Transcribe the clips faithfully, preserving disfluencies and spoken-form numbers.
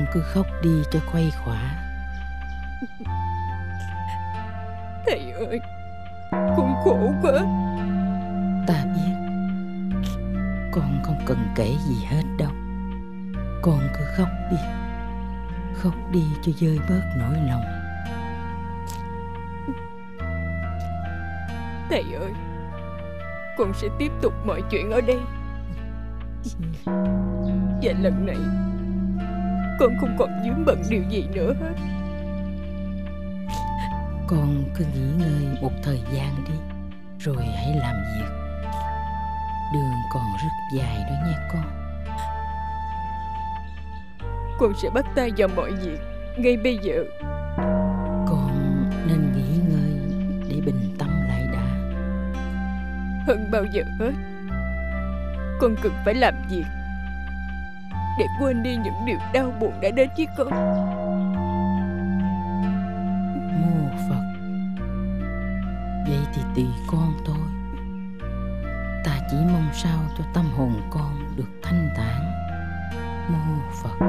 cứ khóc đi cho khuây khỏa. Thầy ơi, con khổ quá. Ta biết. Con không cần kể gì hết đâu. Con cứ khóc đi. Khóc đi cho vơi bớt nỗi lòng. Thầy ơi, con sẽ tiếp tục mọi chuyện ở đây. Và lần này con không còn vướng bận điều gì nữa hết. Con cứ nghỉ ngơi một thời gian đi, rồi hãy làm việc. Đường còn rất dài đó nha con. Con sẽ bắt tay vào mọi việc ngay bây giờ. Con nên nghỉ ngơi để bình tâm lại đã. Hơn bao giờ hết, con cần phải làm việc để quên đi những điều đau buồn đã đến với con. Mô Phật. Vậy thì tùy con thôi. Ta chỉ mong sao cho tâm hồn con được thanh thản. Mô Phật.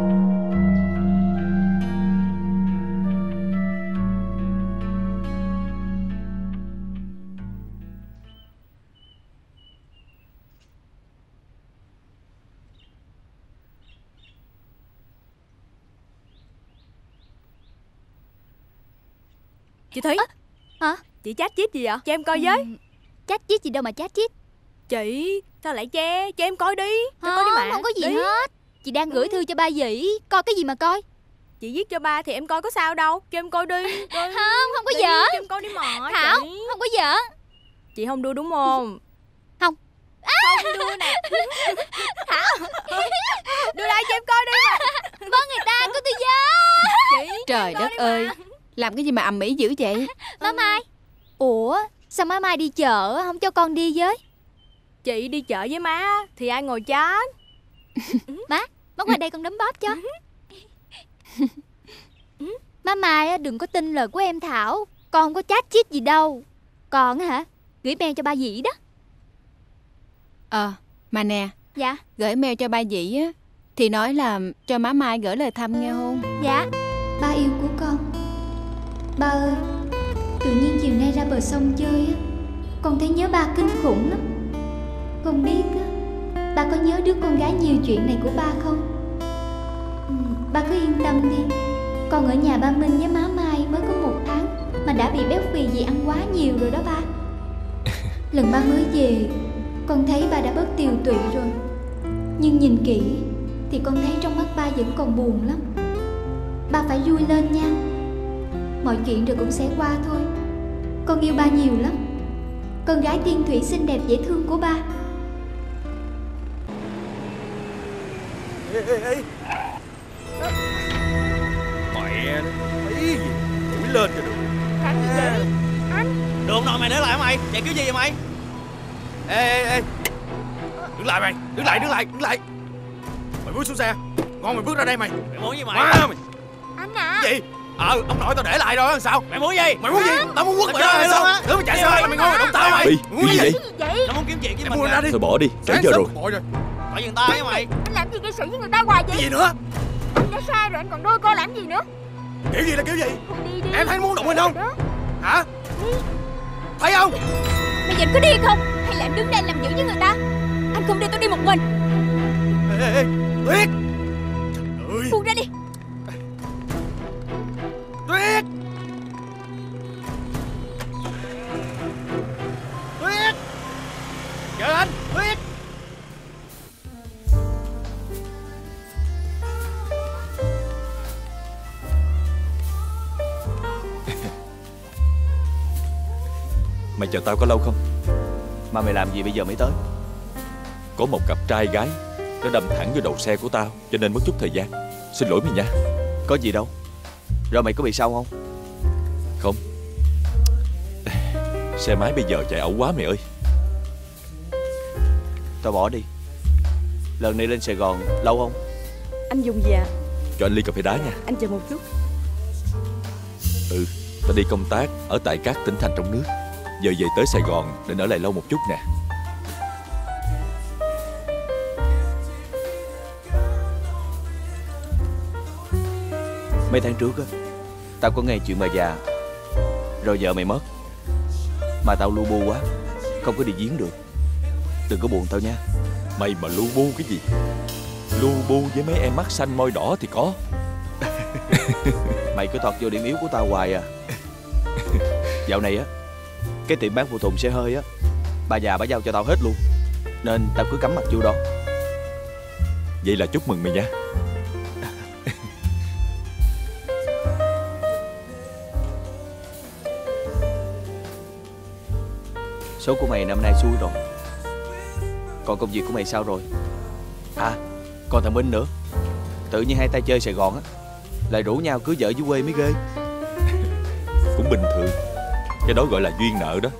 Chị Thúy. À, hả? Chị chat chít gì vậy? Cho em coi với. Ừ, chat chít gì đâu mà chat chít. Chị sao lại che? Cho em coi đi. Cho Không, coi đi mà. không có gì đi. hết. Chị đang gửi thư cho ba Dĩ. Coi cái gì mà coi. Chị viết cho ba thì em coi có sao đâu. Cho em coi đi. Coi. Không, không có đi, giỡn. Cho em coi đi mà. Thảo, chị. không có giỡn. Chị không đưa đúng không? Không. Không đưa nè. Thảo, đưa đây cho em coi đi mà. bớt người ta của tôi với. Chị, trời đất ơi, làm cái gì mà ầm ĩ dữ vậy? Má Mai. Ủa, sao má Mai đi chợ không cho con đi với? Chị đi chợ với má thì ai ngồi chat. Má, má qua đây con đấm bóp cho. Má Mai đừng có tin lời của em Thảo. Con không có chat chít gì đâu. Còn hả, gửi mail cho ba Dĩ đó. Ờ, mà nè. Dạ. Gửi mail cho ba Dĩ á thì nói là cho má Mai gửi lời thăm nghe không? Dạ. Ba yêu của con. Ba ơi, tự nhiên chiều nay ra bờ sông chơi á, con thấy nhớ ba kinh khủng lắm. Không biết á, ba có nhớ đứa con gái nhiều chuyện này của ba không? Ừ, ba cứ yên tâm đi. Con ở nhà ba Minh với má Mai mới có một tháng mà đã bị béo phì vì ăn quá nhiều rồi đó ba. Lần ba mới về, con thấy ba đã bớt tiều tụy rồi. Nhưng nhìn kỹ thì con thấy trong mắt ba vẫn còn buồn lắm. Ba phải vui lên nha. Mọi chuyện rồi cũng sẽ qua thôi. Con yêu ba nhiều lắm. Con gái Tiên Thủy xinh đẹp dễ thương của ba. Ê, ê, ê. Mẹ nó thấy gì đuổi lên cho được. Anh gì vậy? Anh Đường nào mày để lại hả mày? Chạy kiểu gì vậy mày? Ê ê ê, đứng lại mày, đứng lại đứng lại đứng lại. Mày bước xuống xe. Ngon mày bước ra đây mày. Mày muốn gì mày? Má mày. Anh à. Gì? Ờ, ông nội tao để lại rồi sao? Mày muốn gì? Mày muốn gì? Tao muốn quất mày đó hay sao? Nếu mày chạy xe mày ngon mày động tao mày. Bi, chuyện gì vậy? Nó muốn kiếm chuyện với mình. Mua ra đi. Thôi bỏ đi, trễ giờ rồi. Phải dừng tay với mày. Anh làm gì gây sự với người ta hoài vậy? Cái gì nữa? Anh đã sai rồi, anh còn đôi co làm gì nữa? Kiểu gì là kiểu gì? Thôi đi đi. Em thấy muốn đụng anh không? Hả? Thấy không? Mày định có đi không? Hay là em đứng đây làm dữ với người ta? Anh không đi, tôi đi một mình. Ê ê ê, Tuyết. Trời ơi. Buông ra đi. Tuyết. Tuyết. Chờ anh, Tuyết. Mày chờ tao có lâu không? Mà mày làm gì bây giờ mới tới? Có một cặp trai gái nó đâm thẳng vô đầu xe của tao, cho nên mất chút thời gian. Xin lỗi mày nha. Có gì đâu. Rồi mày có bị sao không? Không. Xe máy bây giờ chạy ẩu quá mày ơi. Tao bỏ đi. Lần này lên Sài Gòn lâu không? Anh dùng gì ạ? Cho anh ly cà phê đá nha. Anh chờ một chút. Ừ, tao đi công tác ở tại các tỉnh thành trong nước. Giờ về tới Sài Gòn định ở lại lâu một chút nè. Mấy tháng trước á, tao có nghe chuyện bà già rồi vợ mày mất, mà tao lu bu quá, không có đi viếng được. Đừng có buồn tao nha. Mày mà lu bu cái gì? Lu bu với mấy em mắt xanh môi đỏ thì có. Mày cứ thọt vô điểm yếu của tao hoài à. Dạo này á, cái tiệm bán phụ tùng xe hơi á, bà già bà giao cho tao hết luôn, nên tao cứ cắm mặt vô đó. Vậy là chúc mừng mày nha. Số của mày năm nay xui rồi. Còn công việc của mày sao rồi? À, còn thằng Minh nữa. Tự nhiên hai tay chơi Sài Gòn á, lại rủ nhau cưới vợ dưới quê mới ghê. Cũng bình thường. Cái đó gọi là duyên nợ đó.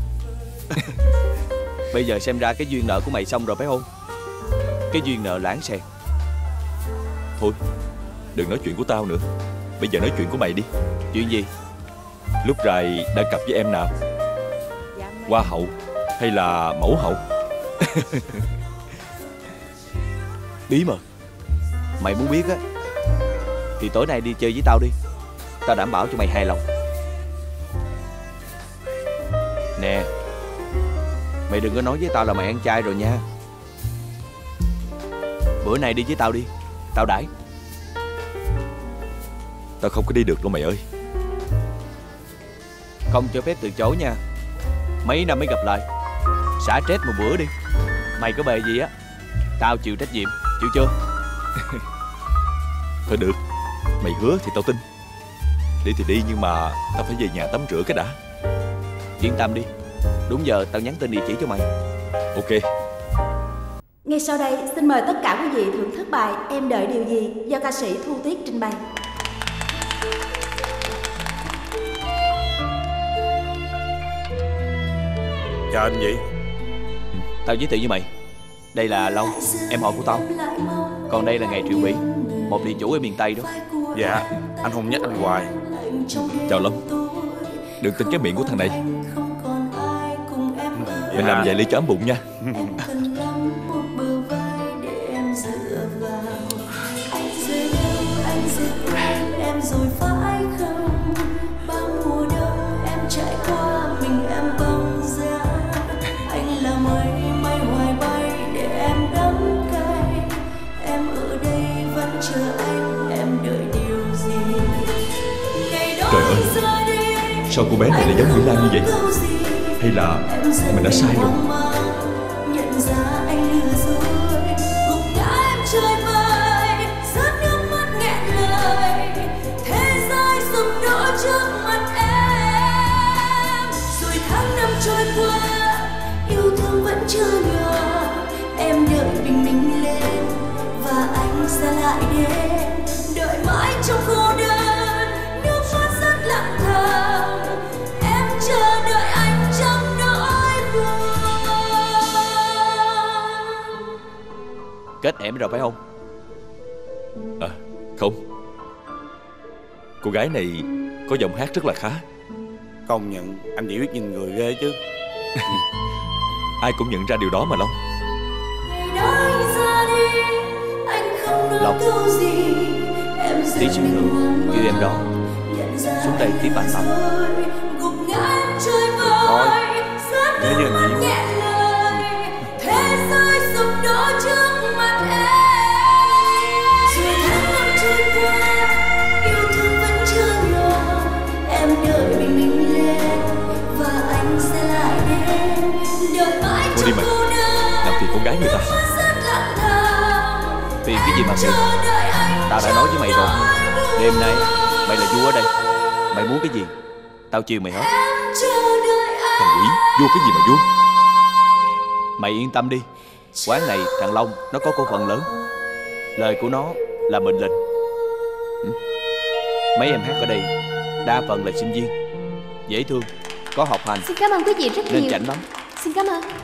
Bây giờ xem ra cái duyên nợ của mày xong rồi phải không? Cái duyên nợ lãng xẹt. Thôi, đừng nói chuyện của tao nữa. Bây giờ nói chuyện của mày đi. Chuyện gì? Lúc rày đang cặp với em nào? Hoa hậu hay là mẫu hậu? Bí mật. Mày muốn biết á thì tối nay đi chơi với tao đi. Tao đảm bảo cho mày hài lòng. Nè, mày đừng có nói với tao là mày ăn chay rồi nha. Bữa nay đi với tao đi, tao đãi. Tao không có đi được đâu mày ơi. Không cho phép từ chối nha. Mấy năm mới gặp lại, xả stress một bữa đi. Mày có bề gì á, tao chịu trách nhiệm, chịu chưa? Thôi được, mày hứa thì tao tin. Đi thì đi nhưng mà tao phải về nhà tắm rửa cái đã. Yên tâm đi, đúng giờ tao nhắn tin địa chỉ cho mày. Ok. Ngay sau đây xin mời tất cả quý vị thưởng thức bài Em Đợi Điều Gì do ca sĩ Thu Tuyết trình bày. Chào anh Vĩ. Tao giới thiệu với mày, đây là Long, em họ của tao. Còn đây là Ngày Triệu Mỹ, một địa chủ ở miền Tây đó. Dạ, anh không nhắc anh hoài. Chào Long. Đừng tin cái miệng của thằng này. Mình làm vài ly cho ấm bụng nha. Trời ơi, sao cô bé này lại giống Mỹ Lan như vậy? Hay là mình đã sai rồi? Trôi qua, yêu thương vẫn chưa nhỏ. Em đợi bình minh lên và anh sẽ lại đến. Đợi mãi trong cô đơn, nước mắt rất lặng thầm. Em chờ đợi anh trong nỗi buồn. Kết em rồi phải không? À, không. Cô gái này có giọng hát rất là khá. Công nhận anh chỉ biết nhìn người ghê chứ. Ai cũng nhận ra điều đó mà Long. Long, tí xíu nữa kêu em đó xuống đây tiếp bạn tao. Thôi, nếu như anh nghĩ thế giới sụp đổ trước mặt em. Rồi tháng năm trôi qua, yêu thương vẫn chưa nhỏ. Em đợi bình minh lên và anh sẽ lại đến. Đợi mãi trong cô đơn, làm phiền con gái người ta. Phiền cái gì mà phiền? Tao đã nói với mày rồi, đêm nay mày là vua ở đây. Mày muốn cái gì tao chiều mày hết. Thằng quỷ, vua cái gì mà vua? Mày yên tâm đi, quán này thằng Long nó có cổ phần lớn. Lời của nó là mệnh lệnh. ừ. Mấy em hát ở đây đa phần là sinh viên, dễ thương, có học hành. Xin cảm ơn quý vị rất nên nhiều. chảnh lắm. Xin cảm ơn.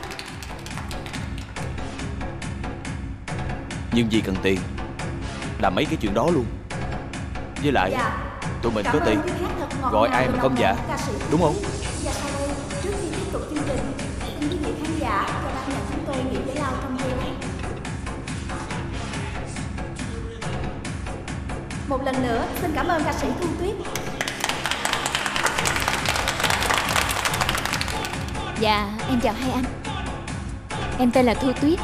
Nhưng vì cần tiền làm mấy cái chuyện đó luôn. Với lại Dạ, tụi mình cảm có ơn tiền, tiếng hát thật ngọt gọi ngào ai từ mà lòng không giả, ca sĩ. đúng không? Và sau đây, trước khi tiếp tục chương trình, xin quý vị khán giả cho ban nhạc chúng tôi nghỉ giải lao trong giây lát. Một lần nữa xin cảm ơn ca sĩ Thu Tuyết. Dạ, em chào hai anh. Em tên là Thu Tuyết.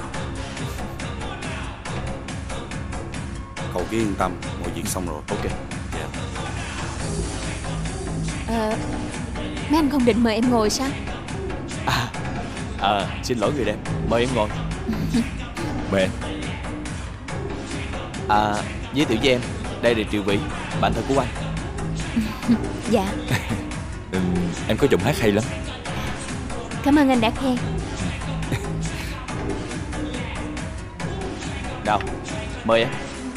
Cậu cứ yên tâm, mọi việc xong rồi. Ok. Dạ. Ờ, mấy anh không định mời em ngồi sao? À, à xin lỗi người đẹp. Mời em ngồi. Mời em. À, giới thiệu với em, đây là Triệu Vĩ, bạn thân của anh. Dạ. ừ, Em có giọng hát hay lắm. Cảm ơn anh đã khen. Nào, mời em.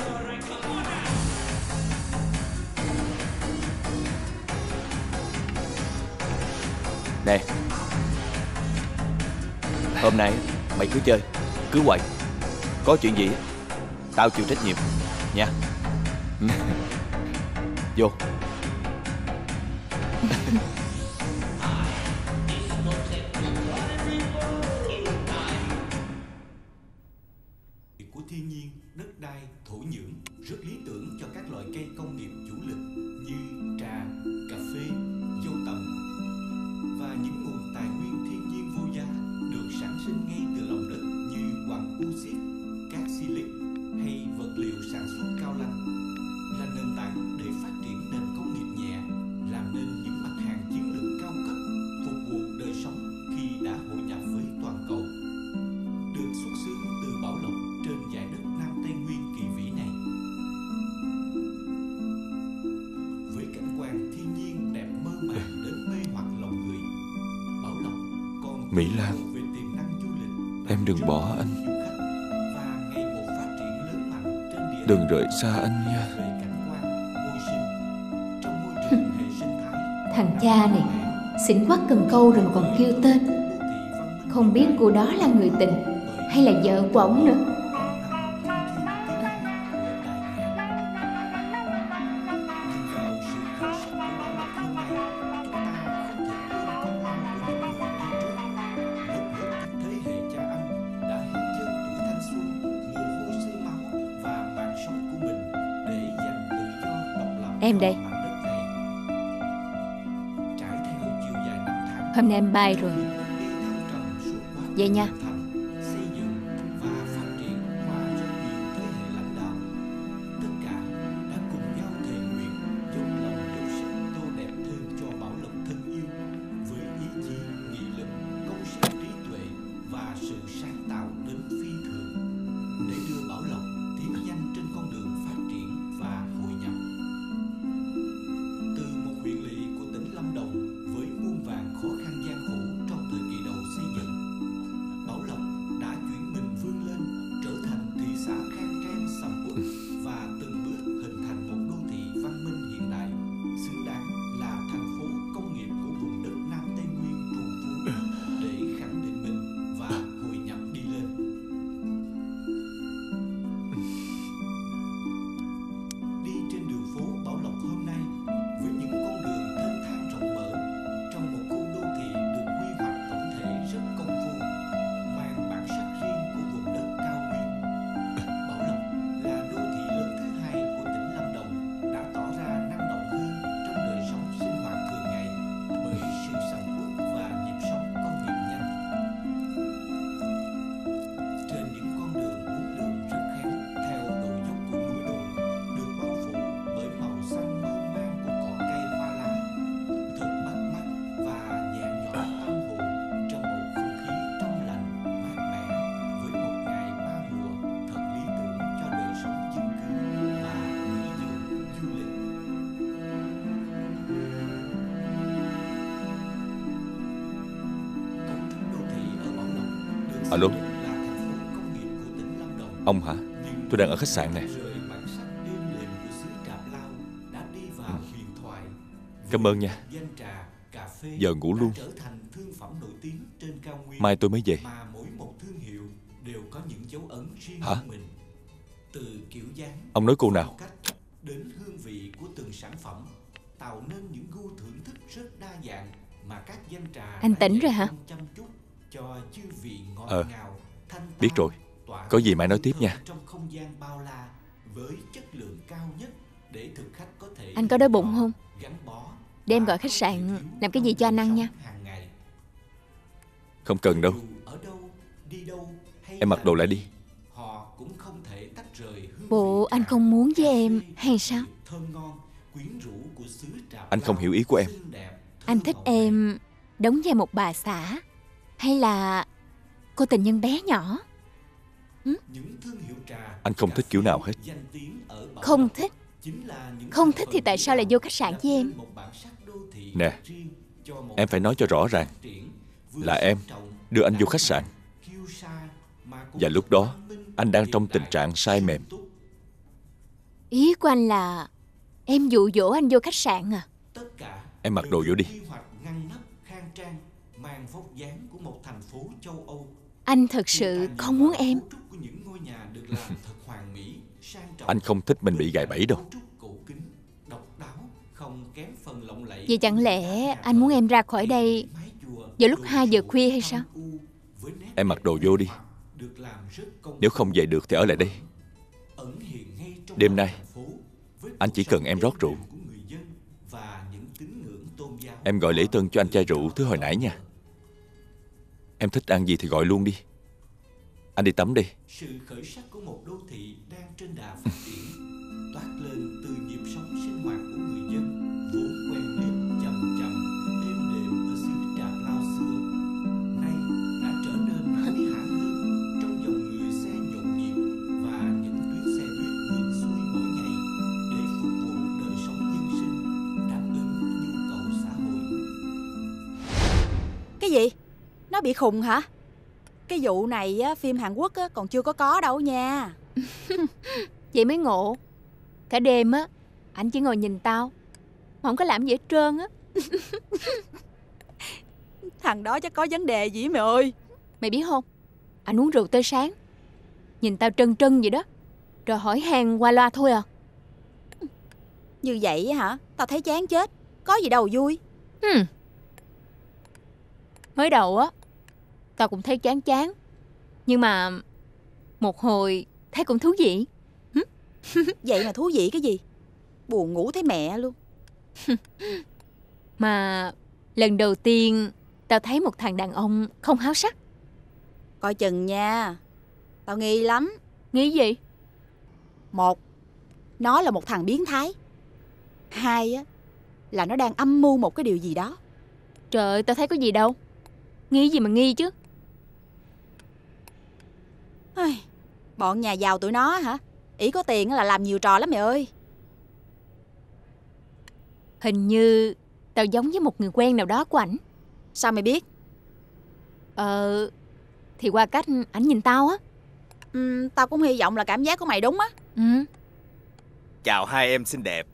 Nè, hôm nay mày cứ chơi, cứ quậy. Có chuyện gì tao chịu trách nhiệm nha. Vô. Của thiên nhiên, đất đai, thổ nhưỡng rất lý tưởng cho các loại cây công nghiệp chủ lực như trà, cà phê, dâu tằm và những nguồn tài nguyên thiên nhiên vô giá được sản sinh ngay từ lòng đất như hoàng bauxit, cát silic hay vật liệu sản xuất cao lanh là nền tảng để phát triển nền công nghiệp nhẹ, làm nên những mặt hàng chiến lược cao cấp phục vụ đời sống khi đã hội nhập với toàn cầu, được xuất xứ từ Bảo Lộc trên dải đất Nam Tây Nguyên kỳ vĩ này. Với cảnh quan thiên nhiên đẹp mơ màng đến mê hoặc lòng người, Bảo Lộc còn Mỹ Lan, về tiềm năng du lịch, em đừng bỏ anh, và ngày một phát triển lớn mạnh trên địa đừng rời xa anh nha. Thằng cha này xỉn quắc cần câu rồi mà còn kêu tên. Không biết cô đó là người tình hay là vợ của ổng nữa. Em đây. Hôm nay em bay rồi. Vậy nha. Alo. Ông hả? Tôi đang ở khách sạn này. Ừ. Cảm ơn nha. Giờ ngủ luôn. Mai tôi mới về. Hả? Ông nói cô nào? Đến hương vị của từng sản phẩm tạo nên những gu thưởng thức rất đa dạng mà các danh trà. Anh tỉnh rồi hả? Cho dư vị ngọt Ờ, ngào, thanh biết rồi. Có gì mai nói tiếp nha. trong không gian bao la với chất lượng cao nhất để thực khách có thể Anh có đói bụng không? gắn bó. Để em gọi khách sạn làm cái gì cho anh ăn nha. Không cần đâu. Em mặc đồ lại đi. Bộ anh không muốn với em hay sao? Anh không hiểu ý của em. Anh thích em đóng vai một bà xã, hay là cô tình nhân bé nhỏ? Ừ? Anh không thích kiểu nào hết. Không thích? Không thích thì tại sao lại vô khách sạn với em? Nè, em phải nói cho rõ ràng là em đưa anh vô khách sạn. Và lúc đó anh đang trong tình trạng say mềm. Ý của anh là em dụ dỗ anh vô khách sạn à? Em mặc đồ vô đi. Anh thật sự không muốn em. Anh không thích mình bị gài bẫy đâu. Vậy chẳng lẽ anh muốn em ra khỏi đây vào lúc hai giờ khuya hay sao? Em mặc đồ vô đi. Nếu không về được thì ở lại đây. Đêm nay anh chỉ cần em rót rượu. Em gọi lễ tân cho anh chai rượu thứ hồi nãy nha. Em thích ăn gì thì gọi luôn đi. Anh đi tắm đi. Sự khởi sắc của một đô thị đang trên đà phát triển, toát lên từ nhịp sống sinh hoạt của người dân vốn quen nếp chậm chậm êm đềm ở xứ Trà Lao xưa, nay đã trở nên hối hả hơn trong dòng người xe nhộn nhịp và những tuyến xe buýt ngược xuôi mỗi ngày để phục vụ đời sống dân sinh, đáp ứng nhu cầu xã hội. Cái gì? Nó bị khùng hả? Cái vụ này á, phim Hàn Quốc á, còn chưa có có đâu nha. Vậy mới ngộ. Cả đêm á, anh chỉ ngồi nhìn tao, không có làm gì hết trơn á. Thằng đó chắc có vấn đề gì mày ơi. Mày biết không, anh uống rượu tới sáng, nhìn tao trân trân vậy đó, rồi hỏi han qua loa thôi à. Như vậy hả? Tao thấy chán chết. Có gì đâu vui. hmm. Mới đầu á, tao cũng thấy chán chán, nhưng mà một hồi thấy cũng thú vị. Vậy mà thú vị cái gì? Buồn ngủ thấy mẹ luôn. Mà lần đầu tiên tao thấy một thằng đàn ông không háo sắc. Coi chừng nha. Tao nghi lắm. Nghi gì? Một, nó là một thằng biến thái. Hai á, là nó đang âm mưu một cái điều gì đó. Trời ơi, tao thấy có gì đâu. Nghi gì mà nghi chứ. Bọn nhà giàu tụi nó hả? Ý có tiền là làm nhiều trò lắm mày ơi. Hình như tao giống với một người quen nào đó của ảnh. Sao mày biết? Ờ, thì qua cách ảnh nhìn tao á. ừ, Tao cũng hy vọng là cảm giác của mày đúng á. Ừ. Chào hai em xinh đẹp.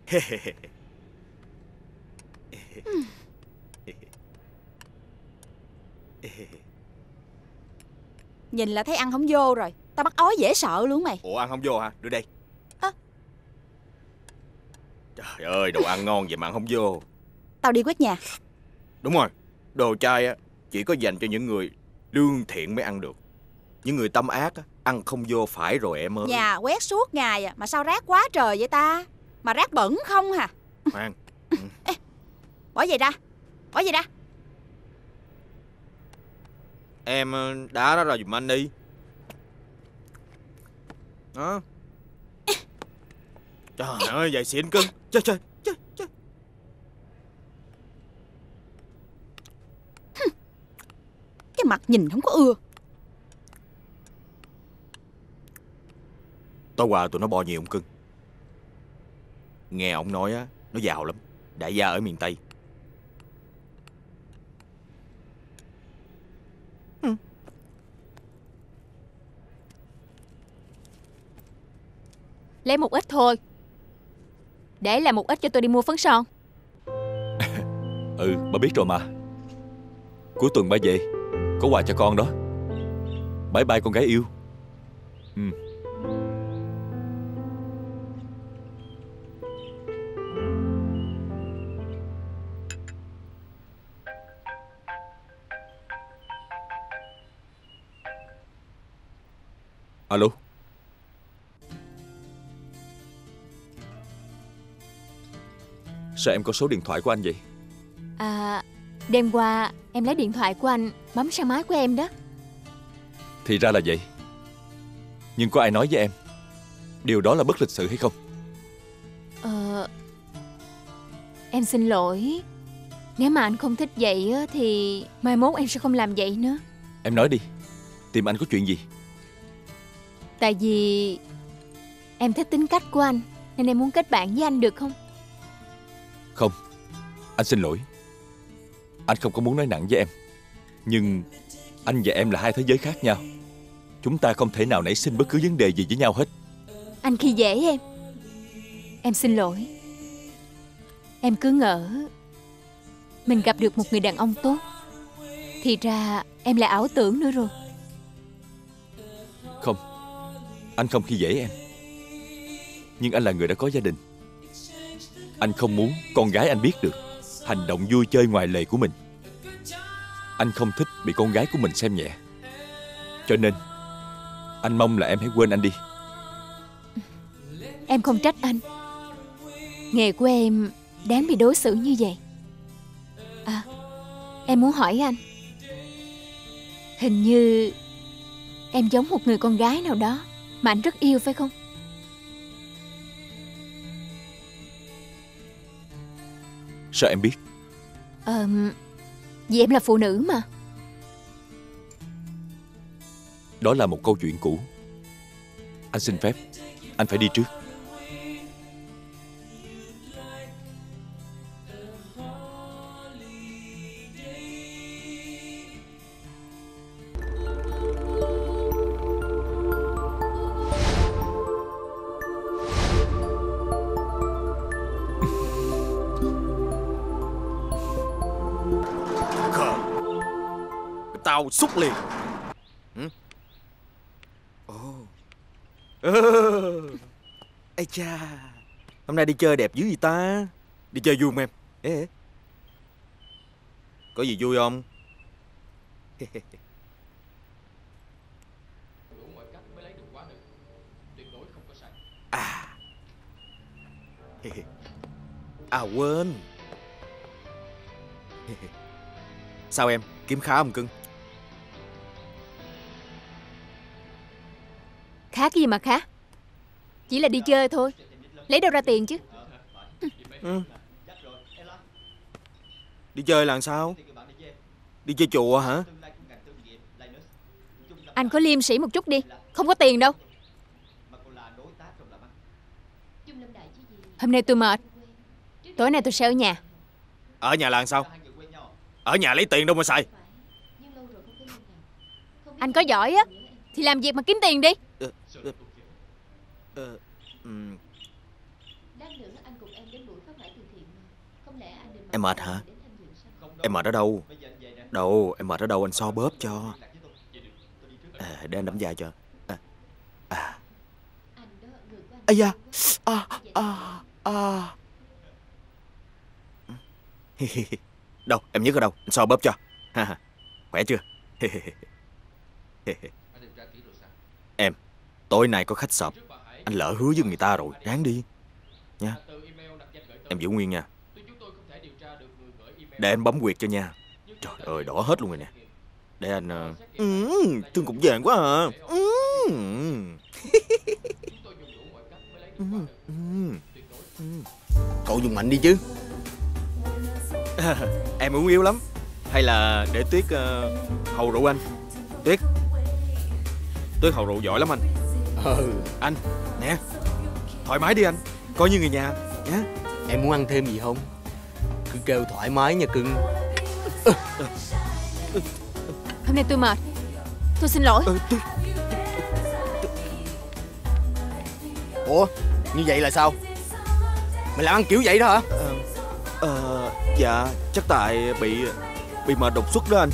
Nhìn là thấy ăn không vô rồi. Tao bắt ói dễ sợ luôn mày. Ủa ăn không vô hả? Đưa đây. À. Trời ơi, đồ ăn ngon vậy mà ăn không vô. Tao đi quét nhà. Đúng rồi, đồ chay á chỉ có dành cho những người lương thiện mới ăn được. Những người tâm ác á, ăn không vô phải rồi em ơi. Nhà quét suốt ngày à, mà sao rác quá trời vậy ta? Mà rác bẩn không hả? Khoan. Ê, bỏ về ra. Bỏ về ra. Em đá nó ra giùm anh đi. Đó. Trời ơi, vậy xịn cưng. Trời trời trời trời. Cái mặt nhìn không có ưa. Tối qua tụi nó bo nhiều không cưng? Nghe ông nói á, nó giàu lắm. Đại gia ở miền Tây. Ừ. Lấy một ít thôi, để lại một ít cho tôi đi mua phấn son. Ừ, ba biết rồi mà. Cuối tuần ba về, có quà cho con đó. Bye bye con gái yêu. Ừ. Alo. Sao em có số điện thoại của anh vậy? À, đêm qua em lấy điện thoại của anh bấm sang máy của em đó. Thì ra là vậy. Nhưng có ai nói với em điều đó là bất lịch sự hay không? Ờ... Em xin lỗi. Nếu mà anh không thích vậy á, thì mai mốt em sẽ không làm vậy nữa. Em nói đi, tìm anh có chuyện gì? Tại vì em thích tính cách của anh, nên em muốn kết bạn với anh được không? Không, anh xin lỗi. Anh không có muốn nói nặng với em. Nhưng anh và em là hai thế giới khác nhau. Chúng ta không thể nào nảy sinh bất cứ vấn đề gì với nhau hết. Anh khi dễ em. Em xin lỗi. Em cứ ngỡ mình gặp được một người đàn ông tốt, thì ra em lại ảo tưởng nữa rồi. Không, anh không khi dễ em. Nhưng anh là người đã có gia đình. Anh không muốn con gái anh biết được hành động vui chơi ngoài lề của mình. Anh không thích bị con gái của mình xem nhẹ. Cho nên anh mong là em hãy quên anh đi. Em không trách anh. Nghề của em đáng bị đối xử như vậy. À, em muốn hỏi anh, hình như em giống một người con gái nào đó mà anh rất yêu phải không? Sao em biết? Ờ, vì em là phụ nữ mà. Đó là một câu chuyện cũ. Anh xin phép, anh phải đi trước. Tao xúc liền. Ừ? Ồ. Ơ. Ây cha, hôm nay đi chơi đẹp dữ gì ta. Đi chơi vui không em? Ê. Có gì vui không? À. À quên. Sao em, kiếm khá không cưng? Khác gì mà khác. Chỉ là đi chơi thôi, lấy đâu ra tiền chứ. Ừ. Đi chơi là sao? Đi chơi chùa hả? Anh có liêm sĩ một chút đi. Không có tiền đâu. Hôm nay tôi mệt. Tối nay tôi sẽ ở nhà. Ở nhà là sao? Ở nhà lấy tiền đâu mà xài. Anh có giỏi á thì làm việc mà kiếm tiền đi. Ờ, ờ, ờ, um. Em mệt hả? Em mệt ở đâu? Đâu, em mệt ở đâu anh so bóp cho. À, để anh đấm vai cho. À. À. Ây da. À, à, à. Đâu, em nhức ở đâu? Anh so bóp cho. Khỏe chưa? Em, tối nay có khách sộp. Anh lỡ hứa với người ta rồi, ráng đi nha. Em giữ nguyên nha. Để anh bấm quyệt cho nha. Trời ơi, đỏ hết luôn rồi nè. Để anh... Uh... Ừ, thương cũng vàng quá à. Ừ. Ừ. Ừ. Cậu dùng mạnh đi chứ. À, em uống yếu lắm. Hay là để Tuyết uh, hầu rượu anh. Tuyết Tuyết hầu rượu giỏi lắm anh. Ừ. Anh, nè, thoải mái đi anh. Coi như người nhà nhé. Em muốn ăn thêm gì không? Cứ kêu thoải mái nha cưng. Hôm nay tôi mệt. Tôi xin lỗi. Ủa, như vậy là sao? Mày làm ăn kiểu vậy đó hả? Ờ, ờ, dạ, chắc tại bị bị mệt đột xuất đó anh.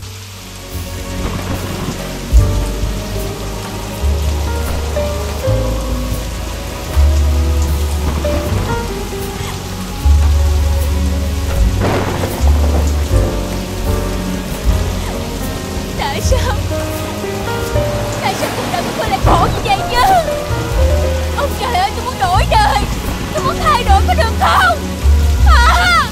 Tại sao? Tại sao cuộc đời của tôi lại khổ như vậy chứ? Ông trời ơi, tôi muốn đổi đời. Tôi muốn thay đổi, có được không? À!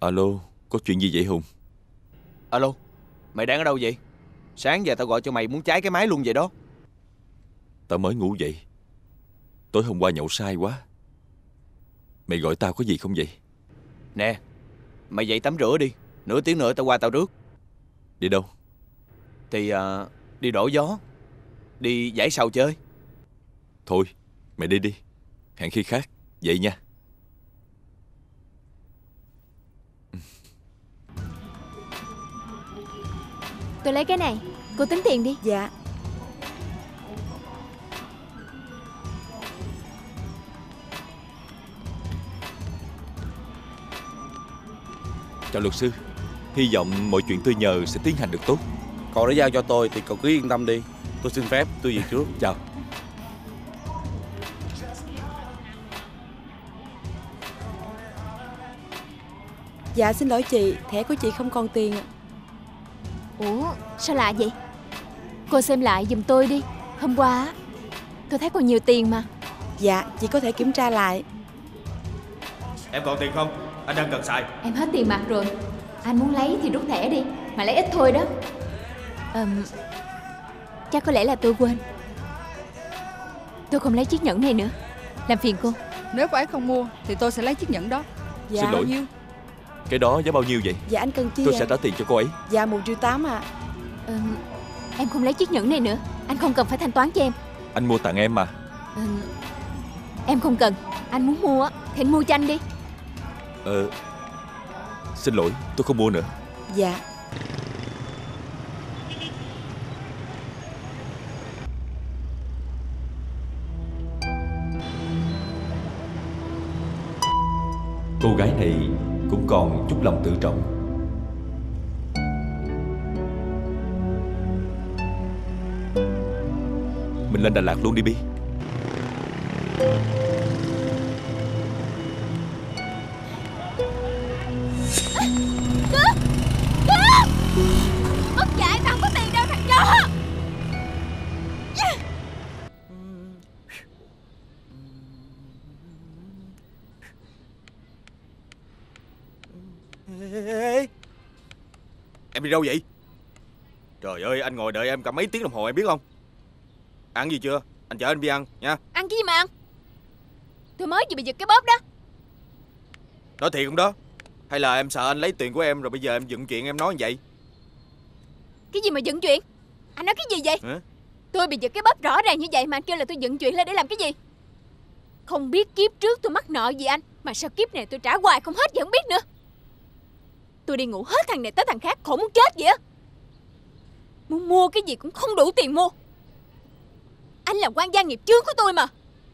Alo, có chuyện gì vậy Hùng? Alo, mày đang ở đâu vậy? Sáng giờ tao gọi cho mày muốn cháy cái máy luôn vậy đó. Tao mới ngủ dậy. Tối hôm qua nhậu say quá. Mày gọi tao có gì không vậy? Nè, mày dậy tắm rửa đi. Nửa tiếng nữa tao qua tao rước. Đi đâu? Thì uh, đi đổi gió. Đi dãy sau chơi. Thôi, mày đi đi. Hẹn khi khác. Vậy nha. Tôi lấy cái này. Cô tính tiền đi. Dạ. Chào luật sư. Hy vọng mọi chuyện tôi nhờ sẽ tiến hành được tốt. Cậu đã giao cho tôi thì cậu cứ yên tâm đi. Tôi xin phép, tôi về trước. Chào. Dạ xin lỗi chị, thẻ của chị không còn tiền ạ. Ủa, sao lạ vậy? Cô xem lại giùm tôi đi. Hôm qua tôi thấy còn nhiều tiền mà. Dạ, chị có thể kiểm tra lại. Em còn tiền không? Anh đang cần xài. Em hết tiền mặt rồi. Anh muốn lấy thì rút thẻ đi. Mà lấy ít thôi đó. um, Chắc có lẽ là tôi quên. Tôi không lấy chiếc nhẫn này nữa. Làm phiền cô. Nếu cô ấy không mua thì tôi sẽ lấy chiếc nhẫn đó. Dạ. Xin lỗi. Nhiêu? Cái đó giá bao nhiêu vậy? Dạ anh cần chia. Tôi sẽ trả tiền cho cô ấy. Dạ một triệu tám ạ. um, Em không lấy chiếc nhẫn này nữa. Anh không cần phải thanh toán cho em. Anh mua tặng em mà. um, Em không cần. Anh muốn mua thì anh mua cho anh đi. Ờ Xin lỗi, tôi không mua nữa. Dạ. Cô gái này cũng còn chút lòng tự trọng. Mình lên Đà Lạt luôn đi Bi. Mất dạy, tao không có tiền đâu thằng chó. Em đi đâu vậy? Trời ơi, anh ngồi đợi em cả mấy tiếng đồng hồ em biết không? Ăn gì chưa? Anh chở anh đi ăn nha. Ăn cái gì mà ăn? Tôi mới vừa bị giật cái bóp đó. Nói thiệt không đó? Hay là em sợ anh lấy tiền của em rồi bây giờ em dựng chuyện em nói như vậy? Cái gì mà dựng chuyện? Anh nói cái gì vậy? Hả? Tôi bị giật cái bóp rõ ràng như vậy mà anh kêu là tôi dựng chuyện lên để làm cái gì? Không biết kiếp trước tôi mắc nợ gì anh, mà sao kiếp này tôi trả hoài không hết vậy không biết nữa. Tôi đi ngủ hết thằng này tới thằng khác khổ muốn chết vậy á. Muốn mua cái gì cũng không đủ tiền mua. Anh là quan gia nghiệp chướng của tôi mà.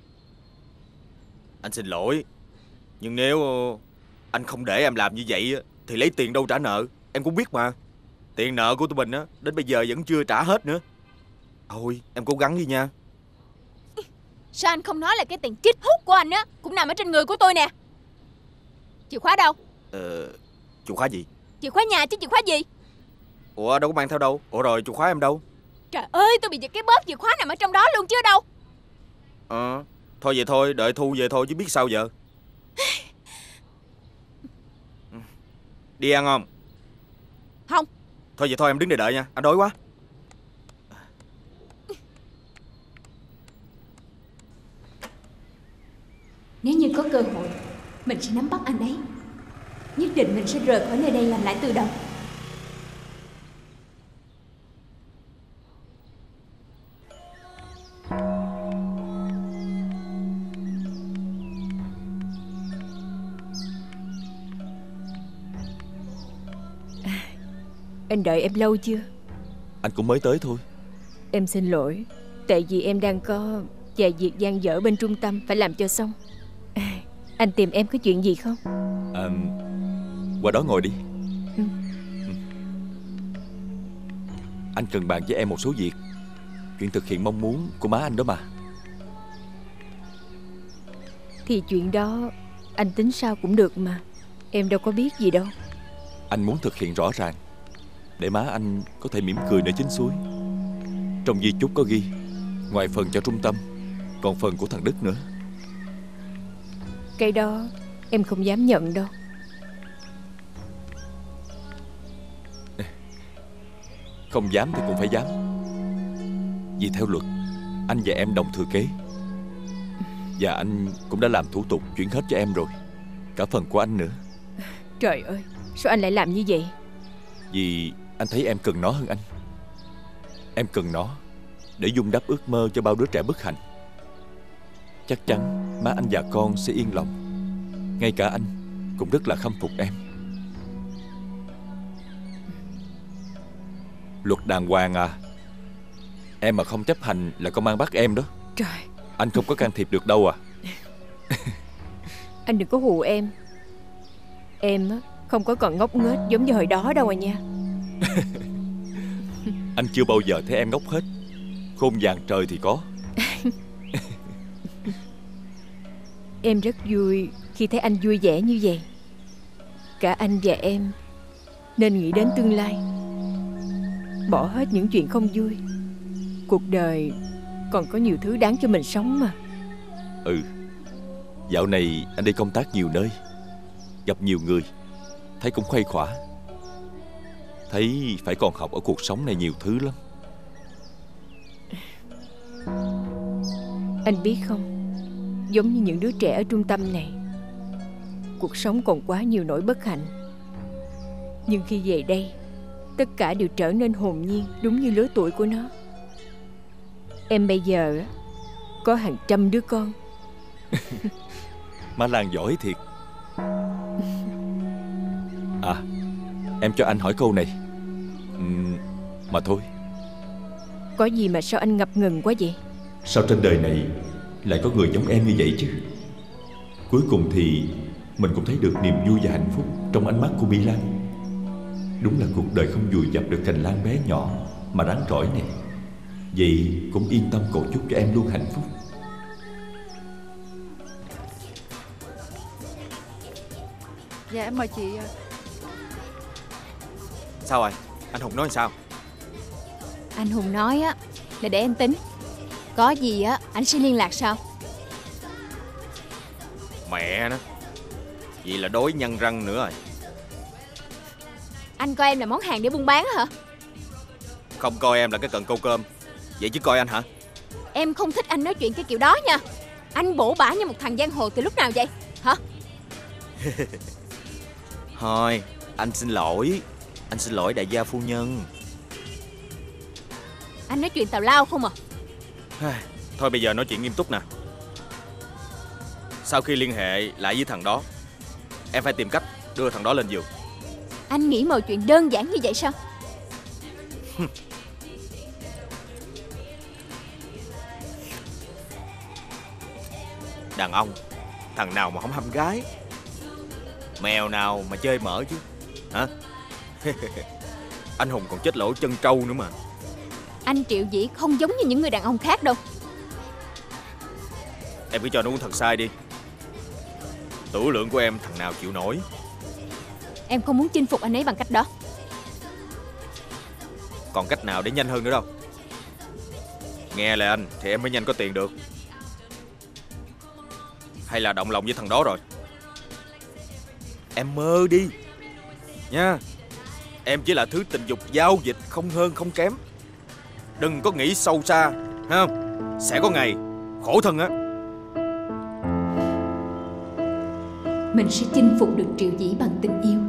Anh xin lỗi, nhưng nếu anh không để em làm như vậy thì lấy tiền đâu trả nợ. Em cũng biết mà. Tiền nợ của tụi mình á đến bây giờ vẫn chưa trả hết nữa. Thôi em cố gắng đi nha. Sao anh không nói là cái tiền chích hút của anh á cũng nằm ở trên người của tôi nè. Chìa khóa đâu? Ờ Chìa khóa gì? Chìa khóa nhà chứ chìa khóa gì? Ủa đâu có mang theo đâu. Ủa rồi chìa khóa em đâu? Trời ơi, tôi bị giật cái bóp, chìa khóa nằm ở trong đó luôn chứ đâu. Ờ Thôi vậy thôi, đợi Thu về thôi chứ biết sao giờ. Đi ăn không? Không. Thôi vậy thôi em đứng đây đợi nha, anh đói quá. Nếu như có cơ hội, mình sẽ nắm bắt anh ấy. Nhất định mình sẽ rời khỏi nơi đây làm lại từ đầu. Anh đợi em lâu chưa? Anh cũng mới tới thôi. Em xin lỗi, tại vì em đang có vài việc dang dở bên trung tâm phải làm cho xong. Anh tìm em có chuyện gì không? À, qua đó ngồi đi. Ừ. Ừ. Anh cần bàn với em một số việc. Chuyện thực hiện mong muốn của má anh đó mà. Thì chuyện đó anh tính sao cũng được mà. Em đâu có biết gì đâu. Anh muốn thực hiện rõ ràng để má anh có thể mỉm cười nơi chính suối. Trong di chúc có ghi, ngoài phần cho trung tâm còn phần của thằng Đức nữa. Cái đó em không dám nhận đâu. Không dám thì cũng phải dám. Vì theo luật, anh và em đồng thừa kế. Và anh cũng đã làm thủ tục chuyển hết cho em rồi, cả phần của anh nữa. Trời ơi, sao anh lại làm như vậy? Vì anh thấy em cần nó hơn anh. Em cần nó để vun đắp ước mơ cho bao đứa trẻ bất hạnh. Chắc chắn má anh và con sẽ yên lòng. Ngay cả anh cũng rất là khâm phục em. Luật đàng hoàng à. Em mà không chấp hành là công an bắt em đó. Trời, anh không có can thiệp được đâu à. Anh đừng có hù em. Em không có còn ngốc nghếch giống như hồi đó đâu à nha. Anh chưa bao giờ thấy em ngốc hết. Khôn vàng trời thì có. Em rất vui khi thấy anh vui vẻ như vậy. Cả anh và em nên nghĩ đến tương lai, bỏ hết những chuyện không vui. Cuộc đời còn có nhiều thứ đáng cho mình sống mà. Ừ. Dạo này anh đi công tác nhiều nơi, gặp nhiều người, thấy cũng khuây khỏa. Thấy phải còn học ở cuộc sống này nhiều thứ lắm. Anh biết không, giống như những đứa trẻ ở trung tâm này, cuộc sống còn quá nhiều nỗi bất hạnh. Nhưng khi về đây, tất cả đều trở nên hồn nhiên, đúng như lứa tuổi của nó. Em bây giờ có hàng trăm đứa con. Má Lan giỏi thiệt. À, em cho anh hỏi câu này. uhm, Mà thôi. Có gì mà sao anh ngập ngừng quá vậy? Sao trên đời này lại có người giống em như vậy chứ? Cuối cùng thì mình cũng thấy được niềm vui và hạnh phúc trong ánh mắt của Mỹ Lan. Đúng là cuộc đời không vùi dập được cành lan bé nhỏ mà rắn rỏi này. Vậy cũng yên tâm cầu chúc cho em luôn hạnh phúc. Dạ em mời chị. Sao rồi? Anh Hùng nói sao? Anh Hùng nói á là để em tính. Có gì á anh sẽ liên lạc sau. Mẹ nó, vậy là đối nhăn răng nữa rồi. Anh coi em là món hàng để buôn bán hả? Không coi em là cái cần câu cơm. Vậy chứ coi anh hả? Em không thích anh nói chuyện cái kiểu đó nha. Anh bổ bả như một thằng giang hồ từ lúc nào vậy hả? Thôi, anh xin lỗi. Anh xin lỗi đại gia phu nhân. Anh nói chuyện tào lao không à? Thôi bây giờ nói chuyện nghiêm túc nè. Sau khi liên hệ lại với thằng đó, em phải tìm cách đưa thằng đó lên giường. Anh nghĩ mọi chuyện đơn giản như vậy sao? Đàn ông, thằng nào mà không hâm gái? Mèo nào mà chơi mỡ chứ? Hả? Anh Hùng còn chết lỗ chân trâu nữa mà. Anh Triệu Vĩ không giống như những người đàn ông khác đâu. Em cứ cho nó uống thật sai đi. Tửu lượng của em thằng nào chịu nổi. Em không muốn chinh phục anh ấy bằng cách đó. Còn cách nào để nhanh hơn nữa đâu. Nghe lời anh thì em mới nhanh có tiền được. Hay là động lòng với thằng đó rồi? Em mơ đi nha. Em chỉ là thứ tình dục giao dịch, không hơn không kém. Đừng có nghĩ sâu xa, ha không? Sẽ có ngày khổ thân á. Mình sẽ chinh phục được Triệu Vĩ bằng tình yêu.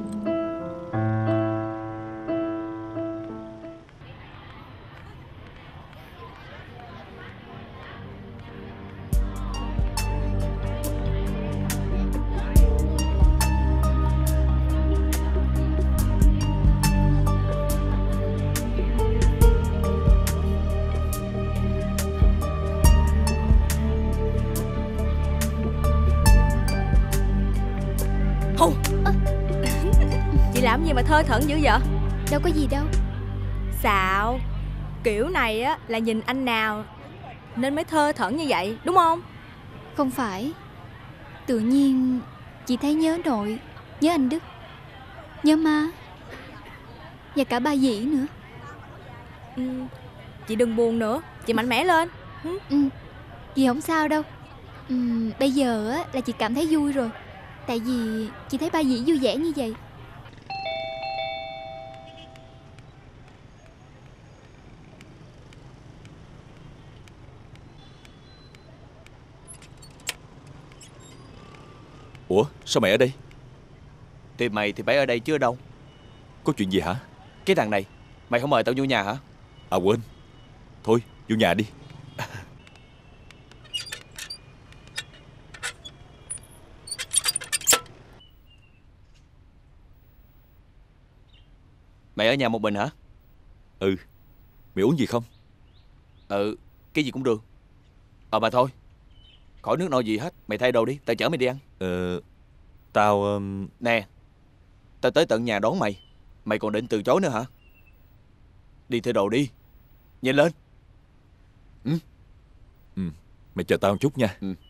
Chị làm gì mà thơ thẩn dữ vậy? Đâu có gì đâu. Xạo. Kiểu này á là nhìn anh nào nên mới thơ thẩn như vậy, đúng không? Không phải. Tự nhiên chị thấy nhớ nội, nhớ anh Đức, nhớ má, và cả ba Dĩ nữa. ừ, Chị đừng buồn nữa, chị mạnh mẽ lên. ừ. ừ, Chị không sao đâu. ừ, Bây giờ á là chị cảm thấy vui rồi. Tại vì chị thấy ba Dĩ vui vẻ như vậy. Ủa sao mày ở đây? Tìm mày thì phải ở đây chứ ở đâu. Có chuyện gì hả? Cái thằng này, mày không mời tao vô nhà hả? À quên. Thôi vô nhà đi. Mày ở nhà một mình hả? Ừ. Mày uống gì không? Ừ, cái gì cũng được. Ờ mà thôi, khỏi nước nôi gì hết. Mày thay đồ đi, tao chở mày đi ăn. Ờ Tao um... Nè, tao tới tận nhà đón mày, mày còn định từ chối nữa hả? Đi thay đồ đi, nhanh lên. Ừ. Ừ. Mày chờ tao một chút nha. Ừ.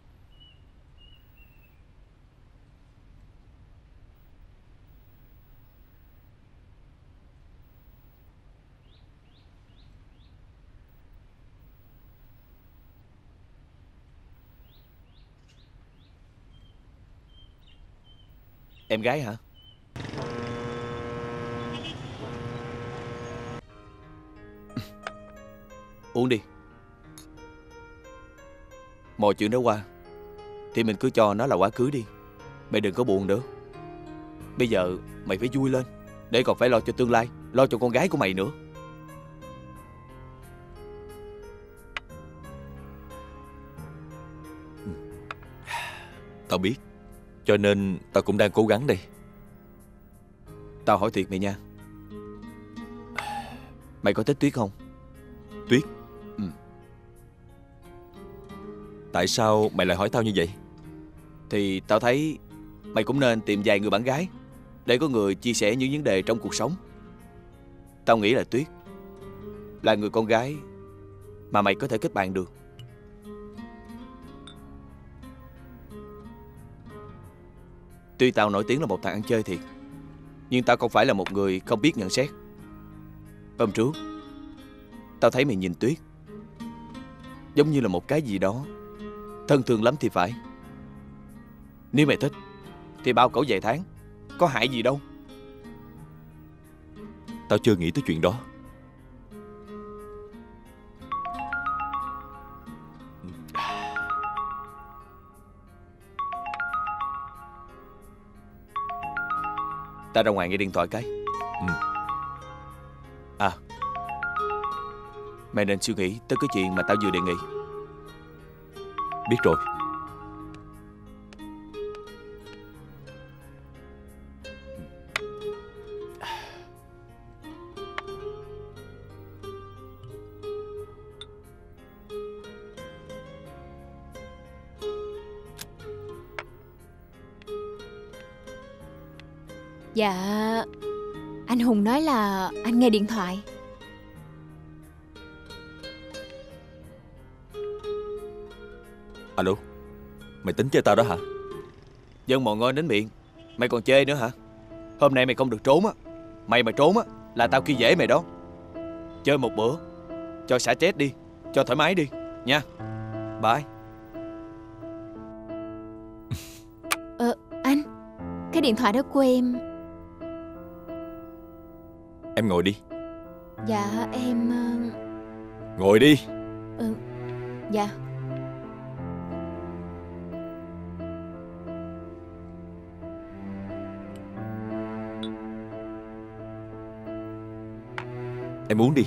Em gái hả? Uống đi. Mọi chuyện đã qua thì mình cứ cho nó là quá khứ đi. Mày đừng có buồn nữa. Bây giờ mày phải vui lên, để còn phải lo cho tương lai, lo cho con gái của mày nữa. Tao biết, cho nên tao cũng đang cố gắng đây. Tao hỏi thiệt mày nha, mày có thích Tuyết không? Tuyết? Ừ. Tại sao mày lại hỏi tao như vậy? Thì tao thấy mày cũng nên tìm vài người bạn gái, để có người chia sẻ những vấn đề trong cuộc sống. Tao nghĩ là Tuyết là người con gái mà mày có thể kết bạn được. Tuy tao nổi tiếng là một thằng ăn chơi thiệt, nhưng tao không phải là một người không biết nhận xét. Hôm trước tao thấy mày nhìn Tuyết giống như là một cái gì đó thân thương lắm thì phải. Nếu mày thích thì bao cậu vài tháng, có hại gì đâu. Tao chưa nghĩ tới chuyện đó. Tao ra ngoài nghe điện thoại cái. Ừ. À, mày nên suy nghĩ tới cái chuyện mà tao vừa đề nghị. Biết rồi. Dạ, anh Hùng nói là anh nghe điện thoại. Alo, mày tính chơi tao đó hả? Dân mọi ngôi đến miệng, mày còn chê nữa hả? Hôm nay mày không được trốn á. Mày mà trốn á là tao khi dễ mày đó. Chơi một bữa cho xả stress đi, cho thoải mái đi nha. Bye. Ờ, anh, cái điện thoại đó của em. Em ngồi đi. Dạ, em... Ngồi đi. Ừ, dạ. Em uống đi.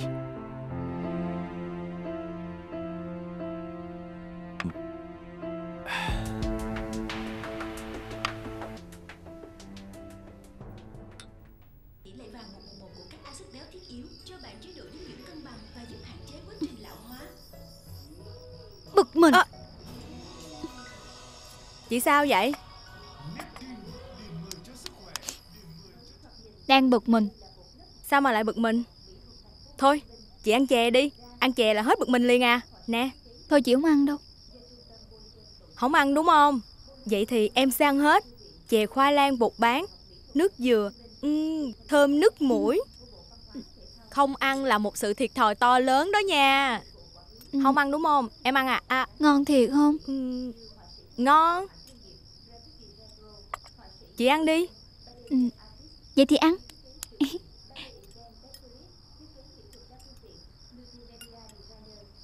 Bực mình. À, chị sao vậy? Đang bực mình. Sao mà lại bực mình? Thôi, chị ăn chè đi. Ăn chè là hết bực mình liền à. Nè. Thôi chị không ăn đâu. Không ăn đúng không? Vậy thì em sẽ ăn hết. Chè khoai lang bột bán, nước dừa, uhm, thơm nức mũi. Không ăn là một sự thiệt thòi to lớn đó nha. Ừ. Không ăn đúng không? Em ăn à? à. Ngon thiệt không? Uhm, ngon. Chị ăn đi. Ừ. Vậy thì ăn.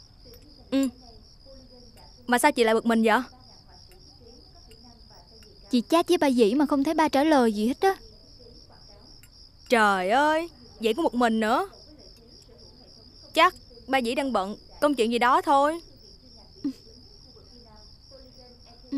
Ừ. Mà sao chị lại bực mình vậy? Chị chat với ba Dĩ mà không thấy ba trả lời gì hết á. Trời ơi, vậy có một mình nữa. Chắc ba Dĩ đang bận công chuyện gì đó thôi. Ừ.